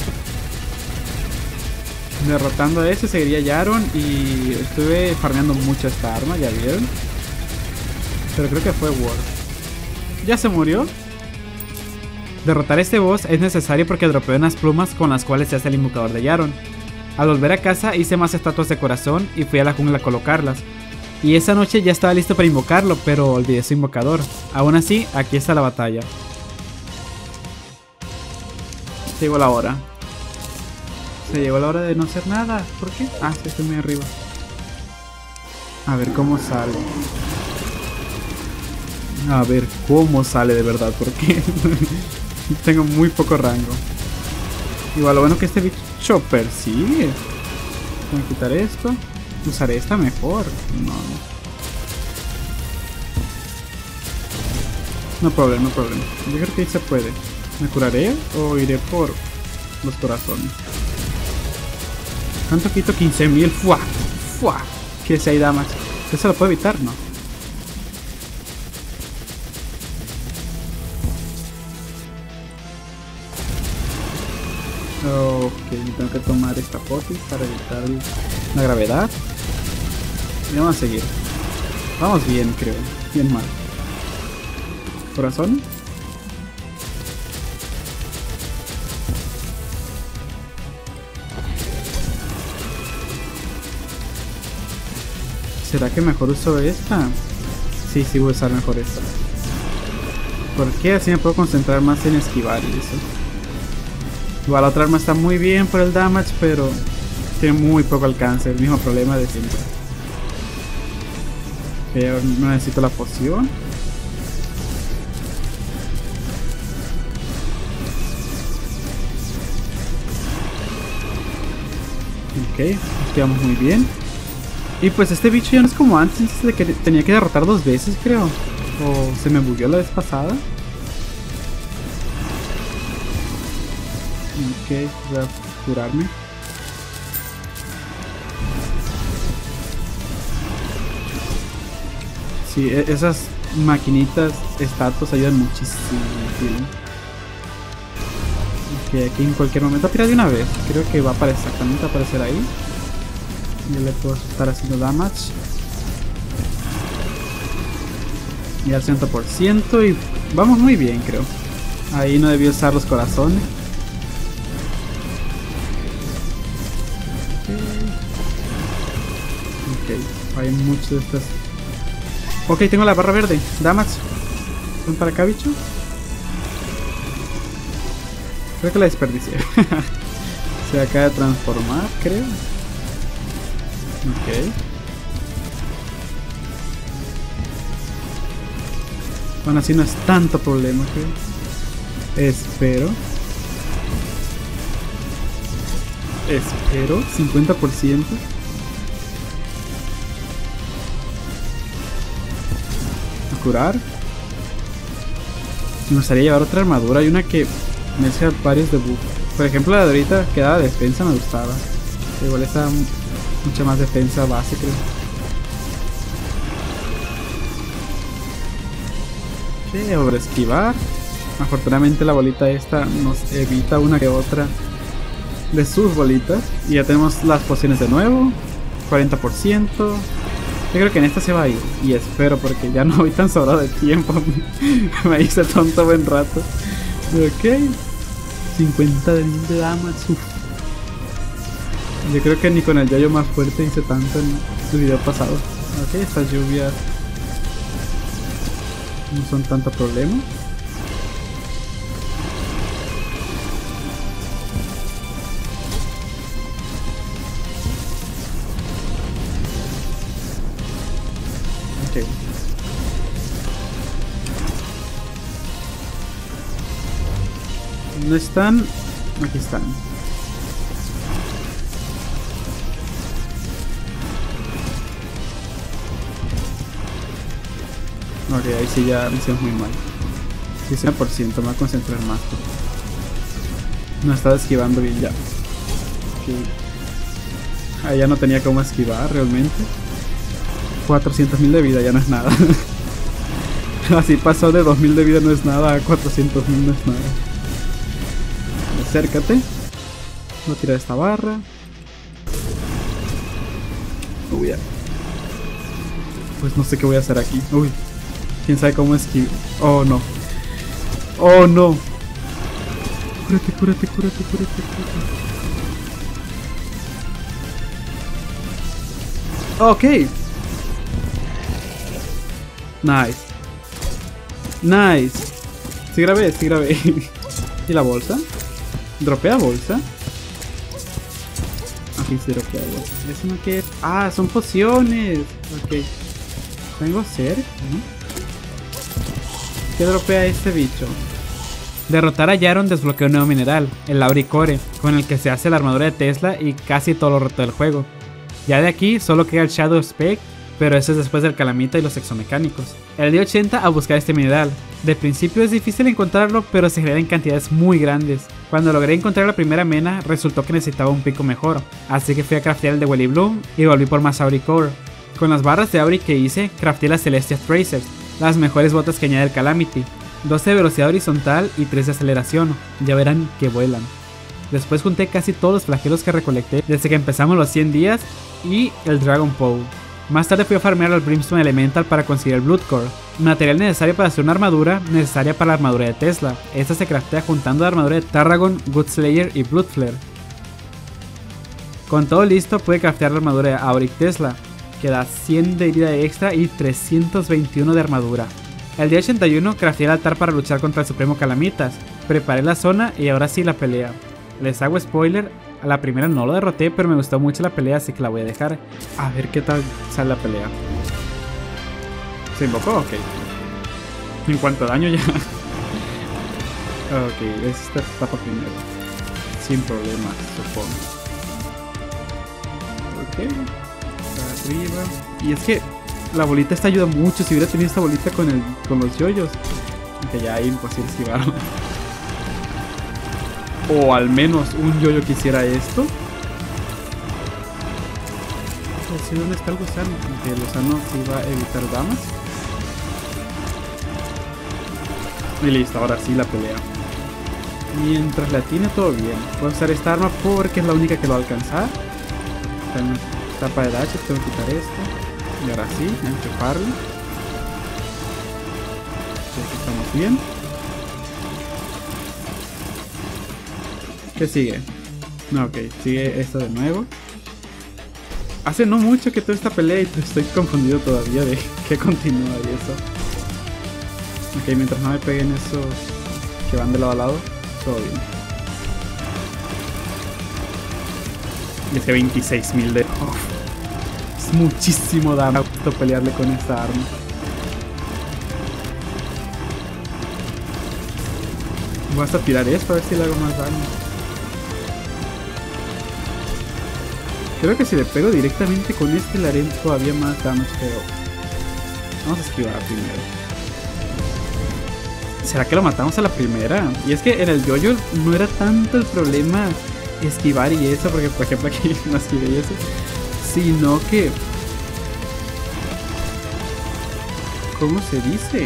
derrotando a ese seguiría Yaron y estuve farmeando mucho esta arma, ya vieron. Pero creo que fue worth. ¿Ya se murió? Derrotar a este boss es necesario porque dropeé unas plumas con las cuales se hace el invocador de Yaron. Al volver a casa hice más estatuas de corazón y fui a la jungla a colocarlas. Y esa noche ya estaba listo para invocarlo, pero olvidé su invocador. Aún así, aquí está la batalla. Llegó la hora. Se llegó la hora de no hacer nada. ¿Por qué? Ah, sí, estoy muy arriba. A ver cómo sale. A ver cómo sale de verdad, porque tengo muy poco rango. Igual lo bueno que este bicho persigue. Voy a quitar esto. Usaré esta mejor. No. No problema, no problema. Yo creo que ahí se puede. ¿Me curaré o iré por los corazones? ¿Cuánto quito? quince mil. ¡Fua! ¡Fua! Que si hay damas. ¿Eso lo puedo evitar? No. Ok, tengo que tomar esta potis para evitar la gravedad. Y vamos a seguir. Vamos bien, creo. Bien mal. ¿Corazón? ¿Será que mejor uso esta? Sí, sí voy a usar mejor esta. Porque así me puedo concentrar más en esquivar y eso. Igual la otra arma está muy bien por el damage, pero tiene muy poco alcance, el mismo problema de siempre. Pero no necesito la poción. Ok, esquivamos muy bien. Y pues este bicho ya no es como antes, de que tenía que derrotar dos veces, creo. O se me bugueó la vez pasada. Ok, voy a curarme. Sí, esas maquinitas, estatuas ayudan muchísimo. Ok, aquí en cualquier momento, tira de una vez. Creo que va a aparecer, exactamente va a aparecer ahí. Yo le puedo estar haciendo damage. Y al cien por ciento y vamos muy bien, creo. Ahí no debí usar los corazones. Ok, hay muchos de estas. Ok, tengo la barra verde. Damage. ¿Ven para acá, bicho? Creo que la desperdicié. Se acaba de transformar, creo. Ok. Bueno, así no es tanto problema, creo. Espero. Espero. cincuenta por ciento. A curar. Me gustaría llevar otra armadura. Hay una que me hace varios de buff. Por ejemplo, la de ahorita que daba defensa me gustaba. Igual esa mucha más defensa base, creo. Sí, sobre esquivar. Afortunadamente la bolita esta nos evita una que otra de sus bolitas. Y ya tenemos las pociones de nuevo. cuarenta por ciento. Yo creo que en esta se va a ir. Y espero, porque ya no voy tan sobrado de tiempo. Me hice tonto buen rato. Ok. cincuenta de mil de damage. Uf. Yo creo que ni con el yoyo más fuerte hice tanto en el video pasado. Ok, estas lluvias no son tanto problema. Ok. ¿Dónde están? Aquí están. Ok, ahí sí ya me hicimos muy mal. diecinueve por ciento, me voy a concentrar más. No estaba esquivando bien ya. Okay. Ahí ya no tenía cómo esquivar realmente. cuatrocientos mil de vida ya no es nada. Así pasó de dos mil de vida no es nada a cuatrocientos mil no es nada. Acércate. Voy a tirar esta barra. Uy, ya. Pues no sé qué voy a hacer aquí. Uy. Quién sabe cómo esquivar. Oh no. Oh no. Cúrate, cúrate, cúrate, cúrate, cúrate. Ok. Nice. Nice. Sí grabé, sí grabé. ¿Y la bolsa? ¿Dropea bolsa? Aquí sí dropea bolsa. ¿Eso no qué es? Ah, son pociones. Ok. Tengo cerca, ¿no? ¿Qué dropea este bicho? Derrotar a Yaron desbloquea un nuevo mineral, el Lauricore, con el que se hace la armadura de Tesla y casi todo lo reto del juego. Ya de aquí solo queda el Shadow Spec, pero eso es después del Calamita y los exomecánicos. El día ochenta a buscar este mineral. De principio es difícil encontrarlo, pero se genera en cantidades muy grandes. Cuando logré encontrar la primera mena, resultó que necesitaba un pico mejor, así que fui a craftear el de Welly Bloom y volví por más Auricore. Con las barras de Auri que hice, crafteé las Celestia Tracers, las mejores botas que añade el Calamity, doce de velocidad horizontal y tres de aceleración, ya verán que vuelan. Después junté casi todos los flagelos que recolecté desde que empezamos los cien días y el Dragon Pole. Más tarde fui a farmear al Brimstone Elemental para conseguir el Blood Core, material necesario para hacer una armadura necesaria para la armadura de Tesla. Esta se craftea juntando la armadura de Tarragon, Goodslayer y Bloodflare. Con todo listo pude craftear la armadura de Auric Tesla, que da cien de vida extra y trescientos veintiuno de armadura. El día ochenta y uno crafteé el altar para luchar contra el Supremo Calamitas, preparé la zona y ahora sí la pelea. Les hago spoiler, a la primera no lo derroté, pero me gustó mucho la pelea, así que la voy a dejar. A ver qué tal sale la pelea. ¿Se invocó? Ok. En cuanto a daño ya. Ok, esta etapa primero. Sin problemas, supongo. Ok. Arriba. Y es que la bolita esta ayuda mucho. Si hubiera tenido esta bolita con, el, con los yoyos, que ya es imposible esquivarlo. O al menos un yoyo que hiciera esto. Así, ¿dónde está el gusano? Que el gusano sí va a evitar damas. Y listo, ahora sí la pelea. Mientras la tiene todo bien. Voy a usar esta arma porque es la única que lo va a alcanzar. Está en tapa de dash, tengo que quitar esto. Y ahora sí, enchufarle. Aquí estamos bien. ¿Qué sigue? No, ok, sigue esto de nuevo. Hace no mucho que toda esta pelea y estoy confundido todavía de que continúa y eso. Ok, mientras no me peguen esos que van de lado a lado, todo bien. Y este veintiséis mil de... Oh, es muchísimo daño pelearle con esta arma. Voy a tirar esto a ver si le hago más daño. Creo que si le pego directamente con este le haré todavía más damage, pero vamos a esquivar primero. ¿Será que lo matamos a la primera? Y es que en el yoyo no era tanto el problema esquivar y eso, porque por ejemplo aquí no esquivé y eso, sino que... ¿Cómo se dice?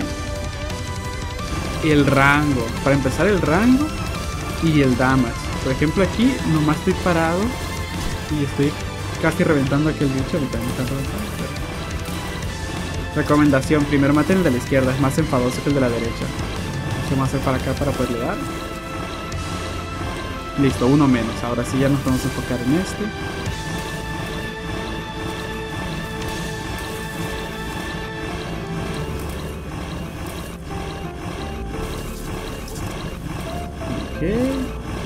El rango. Para empezar, el rango y el damage. Por ejemplo aquí nomás estoy parado y estoy casi reventando a aquel bicho. Ahorita me están reventando. Recomendación, primero maten el de la izquierda, es más enfadoso que el de la derecha. Vamos a hacer para acá para poderle dar. Listo, uno menos. Ahora sí ya nos vamos a enfocar en este. Ok.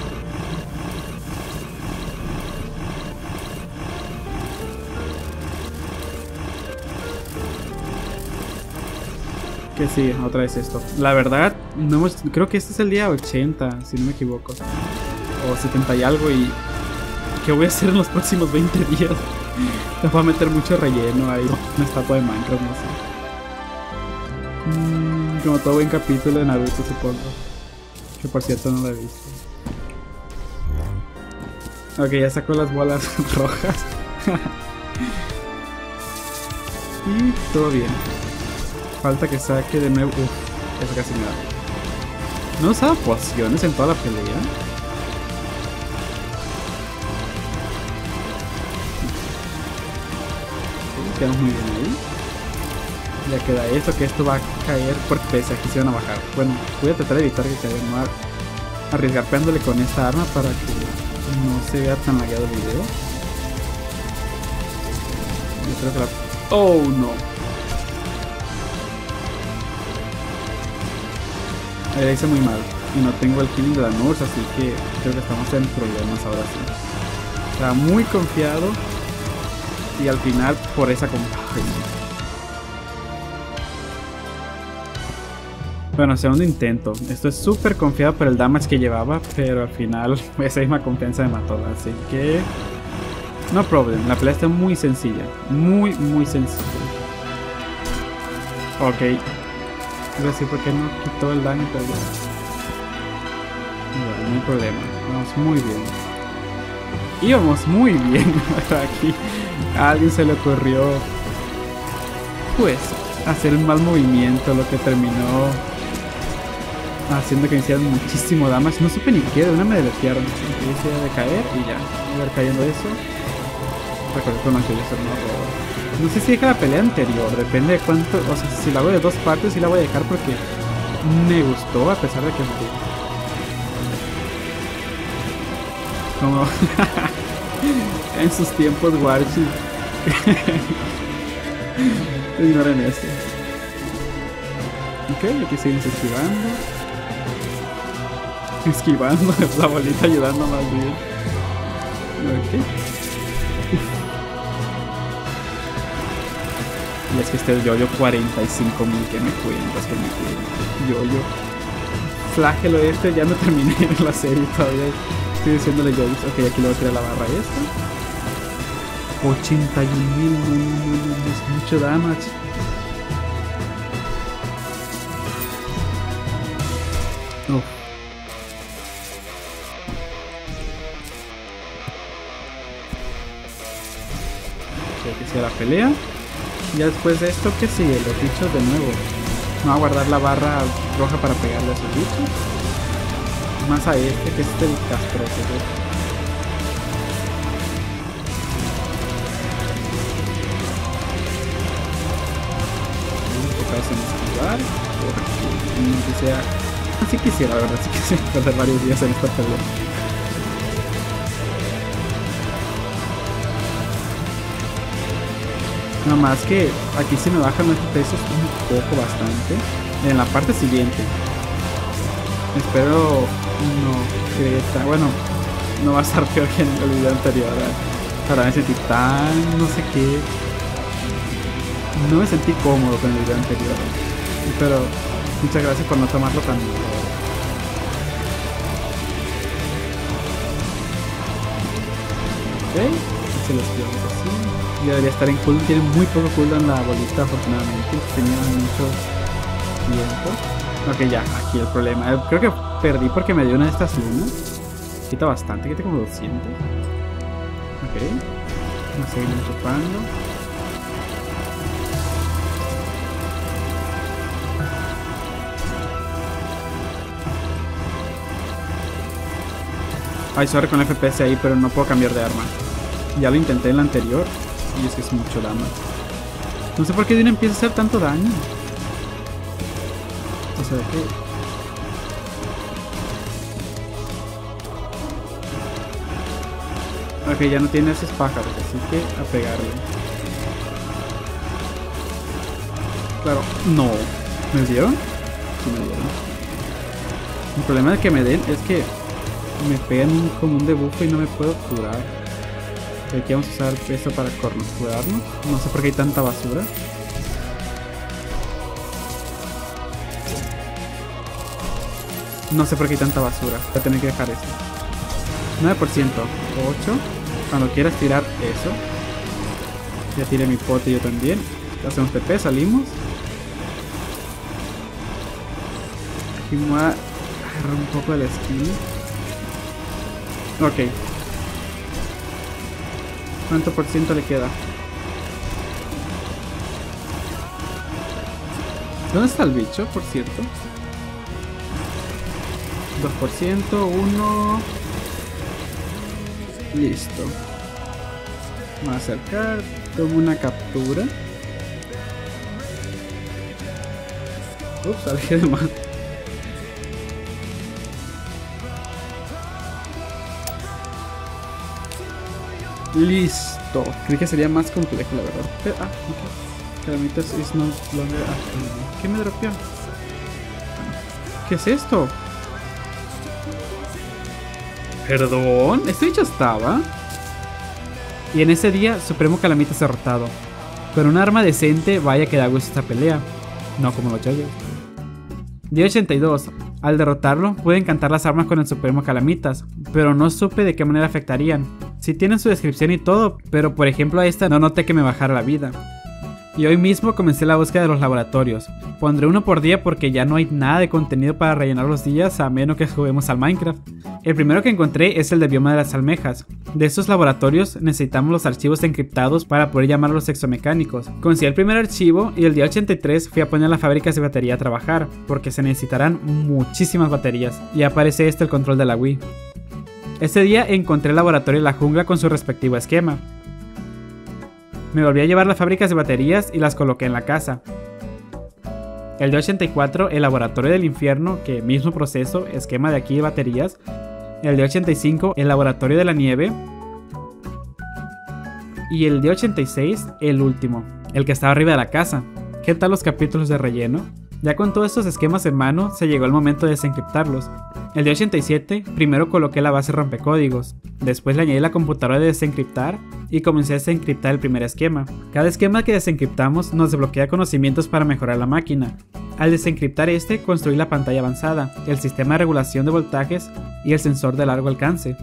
Que sí, otra vez esto. La verdad, no hemos, creo que este es el día ochenta, si no me equivoco. O setenta y algo. Y ¿qué voy a hacer en los próximos veinte días? Me voy a meter mucho relleno ahí. Una estatua de Minecraft, no sé. Mm, como todo buen capítulo de Naruto, supongo. Que por cierto no lo he visto. Ok, ya sacó las bolas rojas. Y todo bien. Falta que saque de nuevo. Uf, eso casi me da. ¿No usaba pociones en toda la pelea? Quedamos muy bien ahí. Ya queda esto, que esto va a caer porque pese aquí se van a bajar. Bueno, voy a tratar de evitar que caiga. No voy a arriesgar pegándole con esta arma para que no se vea tan lagueado el video. Yo creo que la... ¡Oh, no! Ahí la hice muy mal. Y no tengo el killing de la Nurse, así que creo que estamos en problemas ahora sí. Estaba muy confiado. Y al final, por esa compañía. Bueno, segundo intento. Estoy súper confiado por el damage que llevaba, pero al final esa misma confianza me mató. Así que... no problem. La pelea está muy sencilla. Muy, muy sencilla. Ok. Iba a decir por qué no quitó el daño, pero ya. Bueno, no hay problema. Vamos muy bien. Íbamos muy bien. Aquí a alguien se le ocurrió, pues, hacer un mal movimiento, lo que terminó haciendo que me hicieran muchísimo damage. No supe ni qué, de una me deletearon. Empecé de caer y ya. A ver, cayendo eso. Recuerdo con aquello ser un horror. No sé si deja la pelea anterior, depende de cuánto. O sea, si la hago de dos partes, sí la voy a dejar porque me gustó, a pesar de que como en sus tiempos Warchi. Ignoren esto. Ok, aquí seguimos esquivando. Esquivando, la bolita ayudando más bien. Ok. Y es que este es yoyo cuarenta y cinco mil, que me cuentas, que me cuentas. Yoyo. Flagelo este, ya no terminé la serie todavía. Estoy diciéndole yoyos. Ok, aquí le voy a tirar la barra esta. ochenta y un mil, no, no, no, no, es mucho damage. Uf. Ok, que sea la pelea. Ya después de esto, ¿qué sigue? Los bichos de nuevo. No voy a guardar la barra roja para pegarle a esos bichos. Más a este, que es el castroso. Enfocados en esquivar. Porque no quisiera... Así quisiera, la verdad, sí quisiera perder varios días en esta pelea. Nada más que aquí se me bajan los pesos un poco, bastante. En la parte siguiente. Espero no que está, bueno, no va a estar peor que en el video anterior. Ahora me sentí tan no sé qué. No me sentí cómodo con el video anterior. Pero muchas gracias por no tomarlo tan mal. Ok, se los quedamos así. Ya debería estar en cooldown, tiene muy poco cooldown la bolita, afortunadamente, tenía mucho tiempo. Ok, ya, aquí el problema. Creo que perdí porque me dio una de estas lunas. Quita bastante, quita como doscientos. Ok. Vamos a seguir enchufando. Ay, sorry con el F P S ahí, pero no puedo cambiar de arma. Ya lo intenté en la anterior y es que es mucho daño. No sé por qué de una empieza a hacer tanto daño. O sea, que... Ok, ya no tiene esos pájaros, así que a pegarle. Claro, no. ¿Me dieron? Sí me dieron. El problema de que me den es que me pegan como un debuffo y no me puedo curar. Aquí vamos a usar esto para curarnos. No sé por qué hay tanta basura. No sé por qué hay tanta basura. Voy a tener que dejar esto. nueve por ciento. ocho. Cuando quieras tirar eso. Ya tiré mi pote y yo también. Hacemos P P, salimos. Aquí me voy a agarrar un poco de la esquina. Ok. ¿Cuánto por ciento le queda? ¿Dónde está el bicho, por cierto? dos por ciento, uno. Listo. Voy a acercar. Tomo una captura. Ups, alejé de más. Listo. Creí que sería más complejo, la verdad. Pero, ah, ok. Calamitas is no longer. Ah, ¿qué me dropeó? ¿Qué es esto? Perdón, ¿este bicho estaba? Y en ese día, Supremo Calamita es derrotado. Con un arma decente, vaya que da gusto esta pelea. No como los yoyos. Día ochenta y dos. Al derrotarlo, pueden cantar las armas con el Supremo Calamitas, pero no supe de qué manera afectarían. Sí tienen su descripción y todo, pero por ejemplo a esta no noté que me bajara la vida. Y hoy mismo comencé la búsqueda de los laboratorios. Pondré uno por día porque ya no hay nada de contenido para rellenar los días a menos que juguemos al Minecraft. El primero que encontré es el de bioma de las almejas. De estos laboratorios necesitamos los archivos encriptados para poder llamar a los exomecánicos. Conseguí el primer archivo y el día ochenta y tres fui a poner las fábricas de batería a trabajar, porque se necesitarán muchísimas baterías. Y aparece este el control de la Wii. Este día encontré el laboratorio de la jungla con su respectivo esquema. Me volví a llevar las fábricas de baterías y las coloqué en la casa. El de ochenta y cuatro, el laboratorio del infierno, que mismo proceso, esquema de aquí de baterías. El de ochenta y cinco, el laboratorio de la nieve. Y el de ochenta y seis, el último, el que estaba arriba de la casa. ¿Qué tal los capítulos de relleno? Ya con todos estos esquemas en mano, se llegó el momento de desencriptarlos. El de ochenta y siete, primero coloqué la base rompecódigos, después le añadí la computadora de desencriptar y comencé a desencriptar el primer esquema. Cada esquema que desencriptamos nos desbloquea conocimientos para mejorar la máquina. Al desencriptar este, construí la pantalla avanzada, el sistema de regulación de voltajes y el sensor de largo alcance.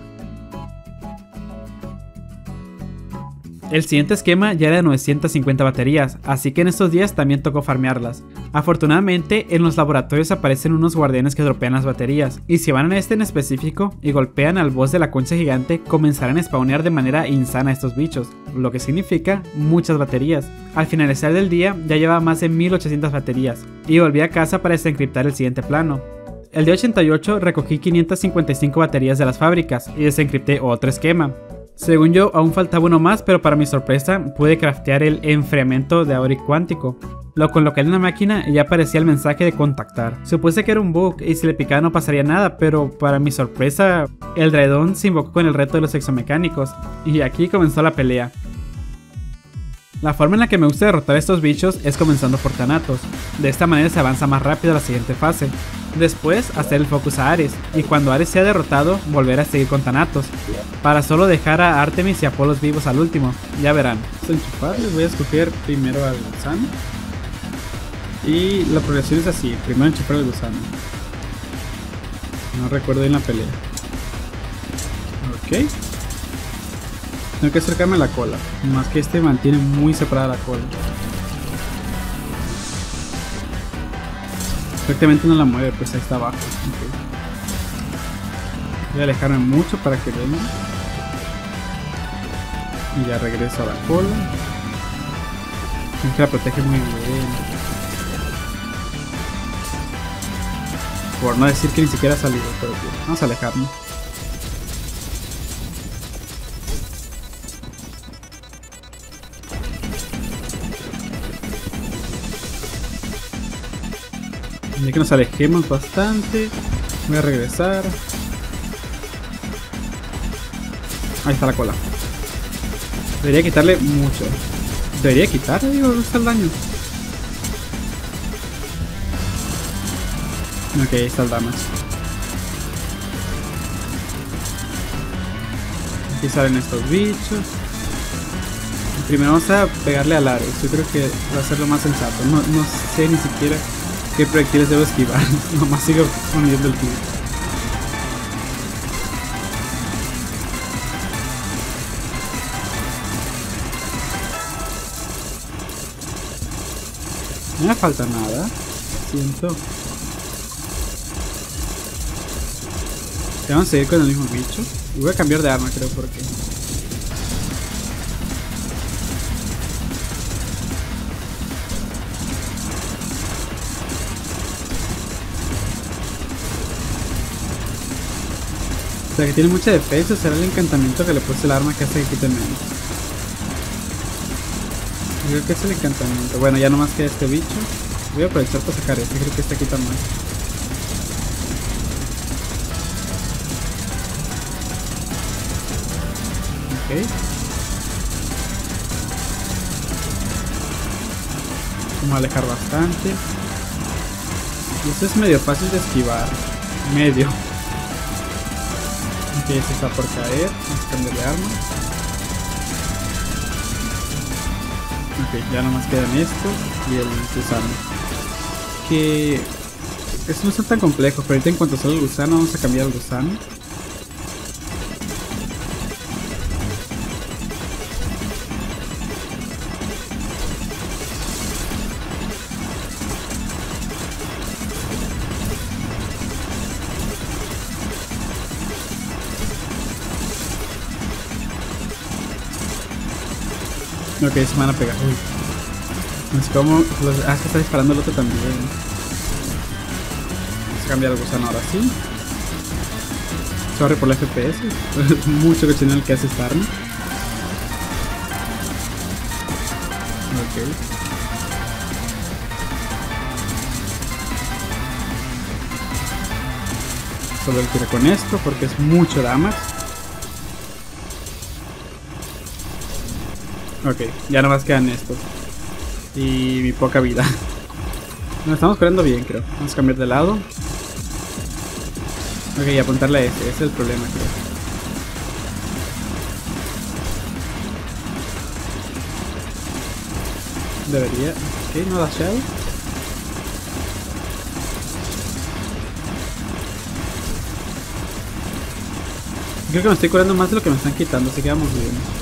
El siguiente esquema ya era de novecientas cincuenta baterías, así que en estos días también tocó farmearlas. Afortunadamente, en los laboratorios aparecen unos guardianes que dropean las baterías, y si van a este en específico y golpean al boss de la concha gigante, comenzarán a spawnear de manera insana estos bichos, lo que significa muchas baterías. Al finalizar del día ya llevaba más de mil ochocientas baterías, y volví a casa para desencriptar el siguiente plano. El día ochenta y ocho recogí quinientas cincuenta y cinco baterías de las fábricas, y desencripté otro esquema. Según yo, aún faltaba uno más, pero para mi sorpresa pude craftear el enfriamiento de Auric cuántico. Lo coloqué en la máquina y ya aparecía el mensaje de contactar. Supuse que era un bug y si le picaba no pasaría nada, pero para mi sorpresa, el Draedon se invocó con el reto de los exomecánicos, y aquí comenzó la pelea. La forma en la que me gusta derrotar a estos bichos es comenzando por Thanatos. De esta manera se avanza más rápido a la siguiente fase. Después hacer el focus a Ares, y cuando Ares sea derrotado, volver a seguir con Thanatos, para solo dejar a Artemis y Apolos vivos al último, ya verán. Enchufarles, voy a escoger primero al gusano. Y la progresión es así, primero enchufar al gusano. No recuerdo bien la pelea. Ok. Tengo que acercarme a la cola, más que este mantiene muy separada la cola. Prácticamente no la mueve, pues ahí está abajo. Okay. Voy a alejarme mucho para que venga. Y ya regreso a la cola. Es que la protege muy bien. Por no decir que ni siquiera ha salido, pero bien. Vamos a alejarnos. Ya que nos alejemos bastante, voy a regresar. Ahí está la cola. Debería quitarle mucho. Debería quitarle, digo, no está el daño. Ok, ahí está el damage. Aquí salen estos bichos. Primero vamos a pegarle al Ares. Yo creo que va a ser lo más sensato. No, no sé ni siquiera qué proyectiles debo esquivar. Nomás sigo poniendo el tiro. No me falta nada. Siento. Vamos a seguir con el mismo bicho. Y voy a cambiar de arma, creo, porque... O sea, que tiene mucha defensa. Será el encantamiento que le puse el arma que hace que quite menos. Creo que es el encantamiento. Bueno, ya nomás queda este bicho. Voy a aprovechar para sacar este. Creo que este quita más. Ok. Vamos a alejar bastante. Y esto es medio fácil de esquivar. Medio. Ok, este está por caer. Vamos a cambiar de arma. Ok, ya nomás quedan estos y el gusano. Que... Eso no es tan complejo, pero ahorita en cuanto salga el gusano vamos a cambiar el gusano. Ok, se me van a pegar. Uy. No sé cómo... Los... Ah, es que está disparando el otro también. Vamos a cambiar el gusano ahora sí. Sorry por la F P S. Mucho cochinero el que hace esta arma. Ok. Solo el tiro con esto porque es mucho damage. Ok, ya nomás quedan estos. Y mi poca vida. Nos estamos corriendo bien, creo. Vamos a cambiar de lado. Ok, y apuntarle a ese. Ese es el problema, creo. Debería. Ok, no da shadow. Creo que me estoy curando más de lo que me están quitando, así que vamos bien.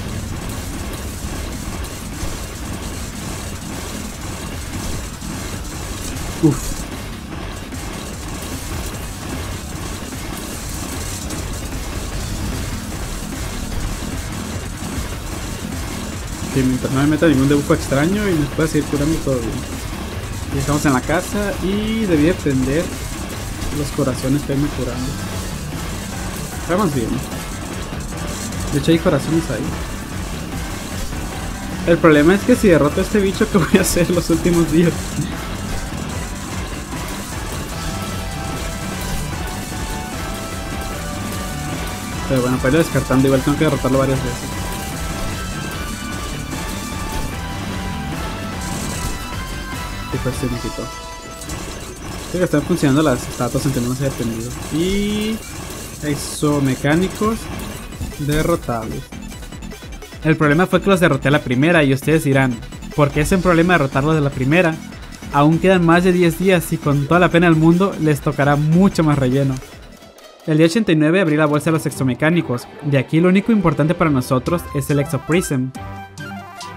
Uf. Que mientras no me meta ningún debujo extraño y nos pueda seguir curando todo bien. Y estamos en la casa y debí de prender los corazones que irme curando. Vamos bien. De hecho hay corazones ahí. El problema es que si derroto a este bicho, ¿qué voy a hacer los últimos días? Pero bueno, para ir descartando, igual tengo que derrotarlo varias veces. Y pues se me quitó. Creo que están funcionando las estatuas aunque no se haya atendido. Y... exomecánicos derrotables. El problema fue que los derroté a la primera y ustedes dirán, ¿por qué es un problema derrotarlos de la primera? Aún quedan más de diez días y con toda la pena del mundo les tocará mucho más relleno. El día ochenta y nueve abrí la bolsa de los exomecánicos, de aquí lo único importante para nosotros es el Exoprism.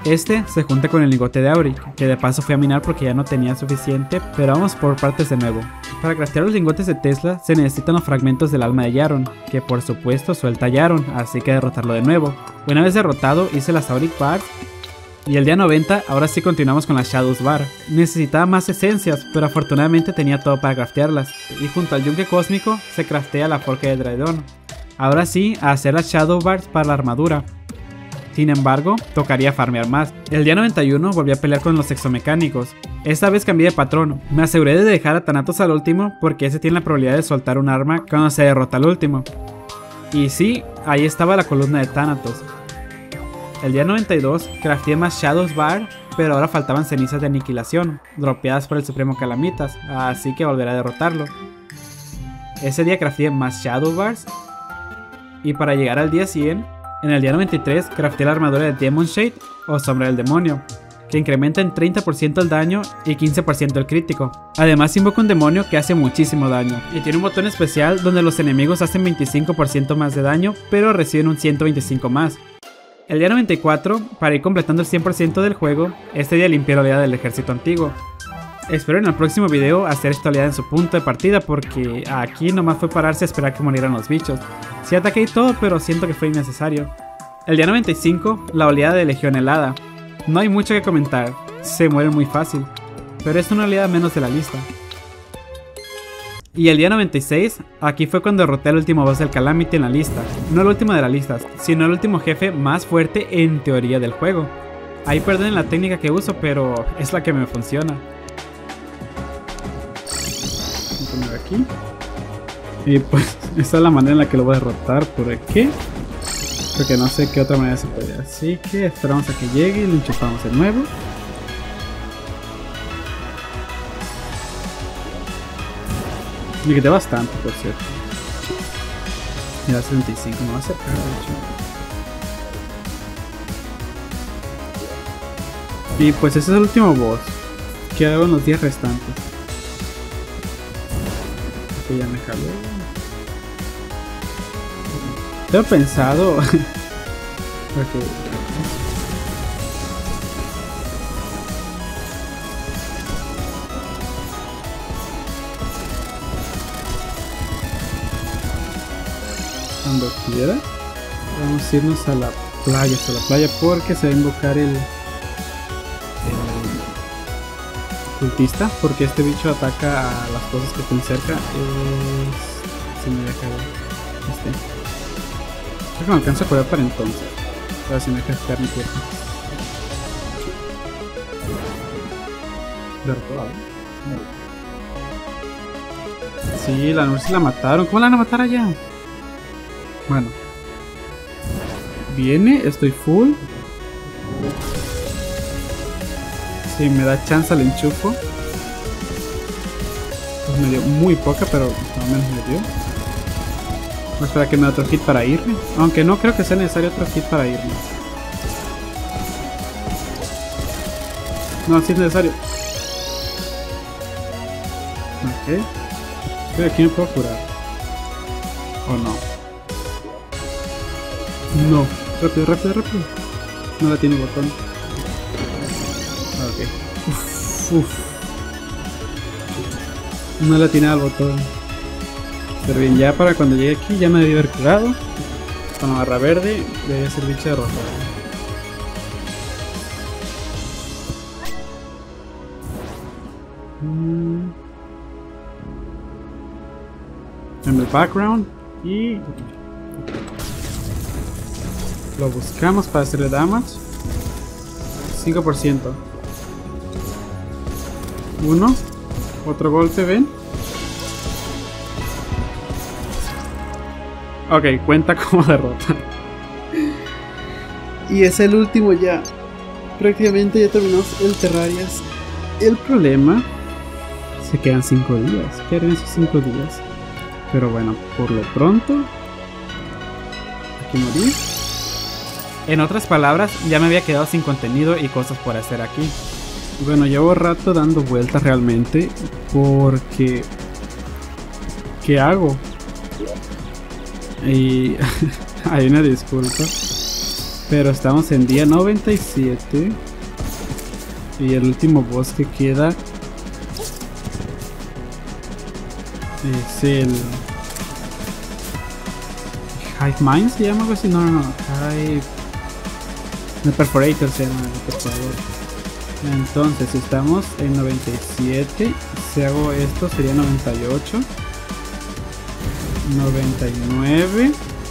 Este se junta con el lingote de Auric, que de paso fui a minar porque ya no tenía suficiente, pero vamos por partes de nuevo. Para craftear los lingotes de Tesla se necesitan los fragmentos del alma de Yaron, que por supuesto suelta a Yaron, así que derrotarlo de nuevo. Una vez derrotado hice las Auric Bars, y el día noventa ahora sí continuamos con las Shadows Bar. Necesitaba más esencias, pero afortunadamente tenía todo para craftearlas, y junto al yunque cósmico se craftea la forja de Draedon. Ahora sí, a hacer las Shadow Bars para la armadura. Sin embargo, tocaría farmear más. El día noventa y uno volví a pelear con los exomecánicos. Esta vez cambié de patrón. Me aseguré de dejar a Thanatos al último porque ese tiene la probabilidad de soltar un arma cuando se derrota al último. Y sí, ahí estaba la columna de Thanatos. El día noventa y dos crafteé más Shadows Bar, pero ahora faltaban cenizas de aniquilación, dropeadas por el Supremo Calamitas, así que volveré a derrotarlo. Ese día crafteé más Shadow Bars, y para llegar al día cien, en el día noventa y tres crafteé la armadura de Demon Shade o Sombra del Demonio, que incrementa en treinta por ciento el daño y quince por ciento el crítico. Además invoca un demonio que hace muchísimo daño, y tiene un botón especial donde los enemigos hacen veinticinco por ciento más de daño, pero reciben un ciento veinticinco más. El día noventa y cuatro, para ir completando el cien por ciento del juego, este día limpié la oleada del ejército antiguo. Espero en el próximo video hacer esta oleada en su punto de partida porque aquí nomás fue pararse a esperar que murieran los bichos. Sí ataqué y todo, pero siento que fue innecesario. El día noventa y cinco, la oleada de Legión Helada. No hay mucho que comentar, se mueren muy fácil, pero es una oleada menos de la lista. Y el día noventa y seis, aquí fue cuando derroté al último boss del Calamity en la lista. No el último de la lista, sino el último jefe más fuerte en teoría del juego. Ahí perdonen la técnica que uso, pero es la que me funciona. Voy a poner aquí. Y pues esta es la manera en la que lo voy a derrotar. ¿Por aquí? Porque no sé qué otra manera se puede. Así que esperamos a que llegue y lo enchufamos de nuevo. Me quité bastante, por cierto. Ya setenta y cinco, me va a acercar, de hecho. Y pues ese es el último boss. ¿Qué hago en los días restantes? Este ya me jaló. Tengo pensado... okay. Cuando quiera vamos a irnos a la playa, a la playa porque se va a invocar el, el cultista, porque este bicho ataca a las cosas que estén cerca. Es... si me deja ver este, creo que me alcanza a curar para entonces, ahora si me deja quedar mi cuerpo. Derrotó, ¿eh? Sí, la Nurse la mataron. ¿Cómo la van a matar allá? Bueno, viene, estoy full. Si me da chance le enchufo. Pues me dio muy poca, pero más o menos me dio. Voy a esperar que me dé otro hit para irme. Aunque no creo que sea necesario otro hit para irme. No, sí es necesario. Ok. Creo que aquí me puedo curar. ¿O no? No, rápido, rápido, rápido. No la tiene botón. Ok. Uf, uf. No la tiene al botón. Pero bien, ya para cuando llegue aquí ya me debí haber curado. Con la barra verde debería ser bicho derrotado. Mm. En el background y... lo buscamos para hacerle damage. cinco por ciento. Uno. Otro golpe, ven. Ok, cuenta como derrota. Y es el último ya. Prácticamente ya terminamos el Terrarias. El problema... se quedan cinco días. ¿Qué haré en esos cinco días? Pero bueno, por lo pronto... aquí morí. En otras palabras, ya me había quedado sin contenido y cosas por hacer aquí. Bueno, llevo rato dando vueltas realmente, porque... ¿qué hago? Y... hay una disculpa. Pero estamos en día noventa y siete. Y el último boss que queda es el Hive Mind, se llama algo así. No, no, no. Hive. El Perforator se llama, el perforador. Entonces, si estamos en noventa y siete, si hago esto sería noventa y ocho, noventa y nueve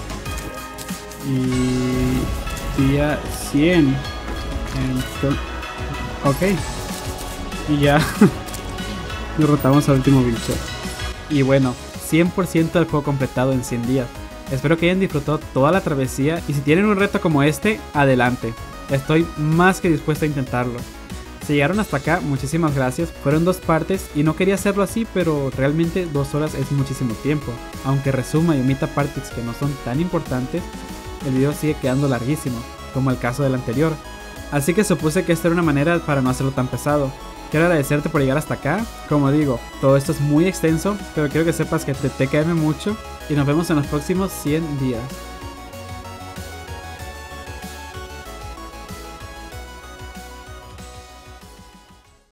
y día cien. Entonces, ok. Y ya derrotamos al último bicho. Y bueno, cien por ciento del juego completado en cien días. Espero que hayan disfrutado toda la travesía y si tienen un reto como este, adelante. Estoy más que dispuesto a intentarlo. Si llegaron hasta acá, muchísimas gracias. Fueron dos partes y no quería hacerlo así, pero realmente dos horas es muchísimo tiempo. Aunque resuma y omita partes que no son tan importantes, el video sigue quedando larguísimo, como el caso del anterior. Así que supuse que esta era una manera para no hacerlo tan pesado. Quiero agradecerte por llegar hasta acá. Como digo, todo esto es muy extenso, pero quiero que sepas que te, te queme mucho y nos vemos en los próximos cien días.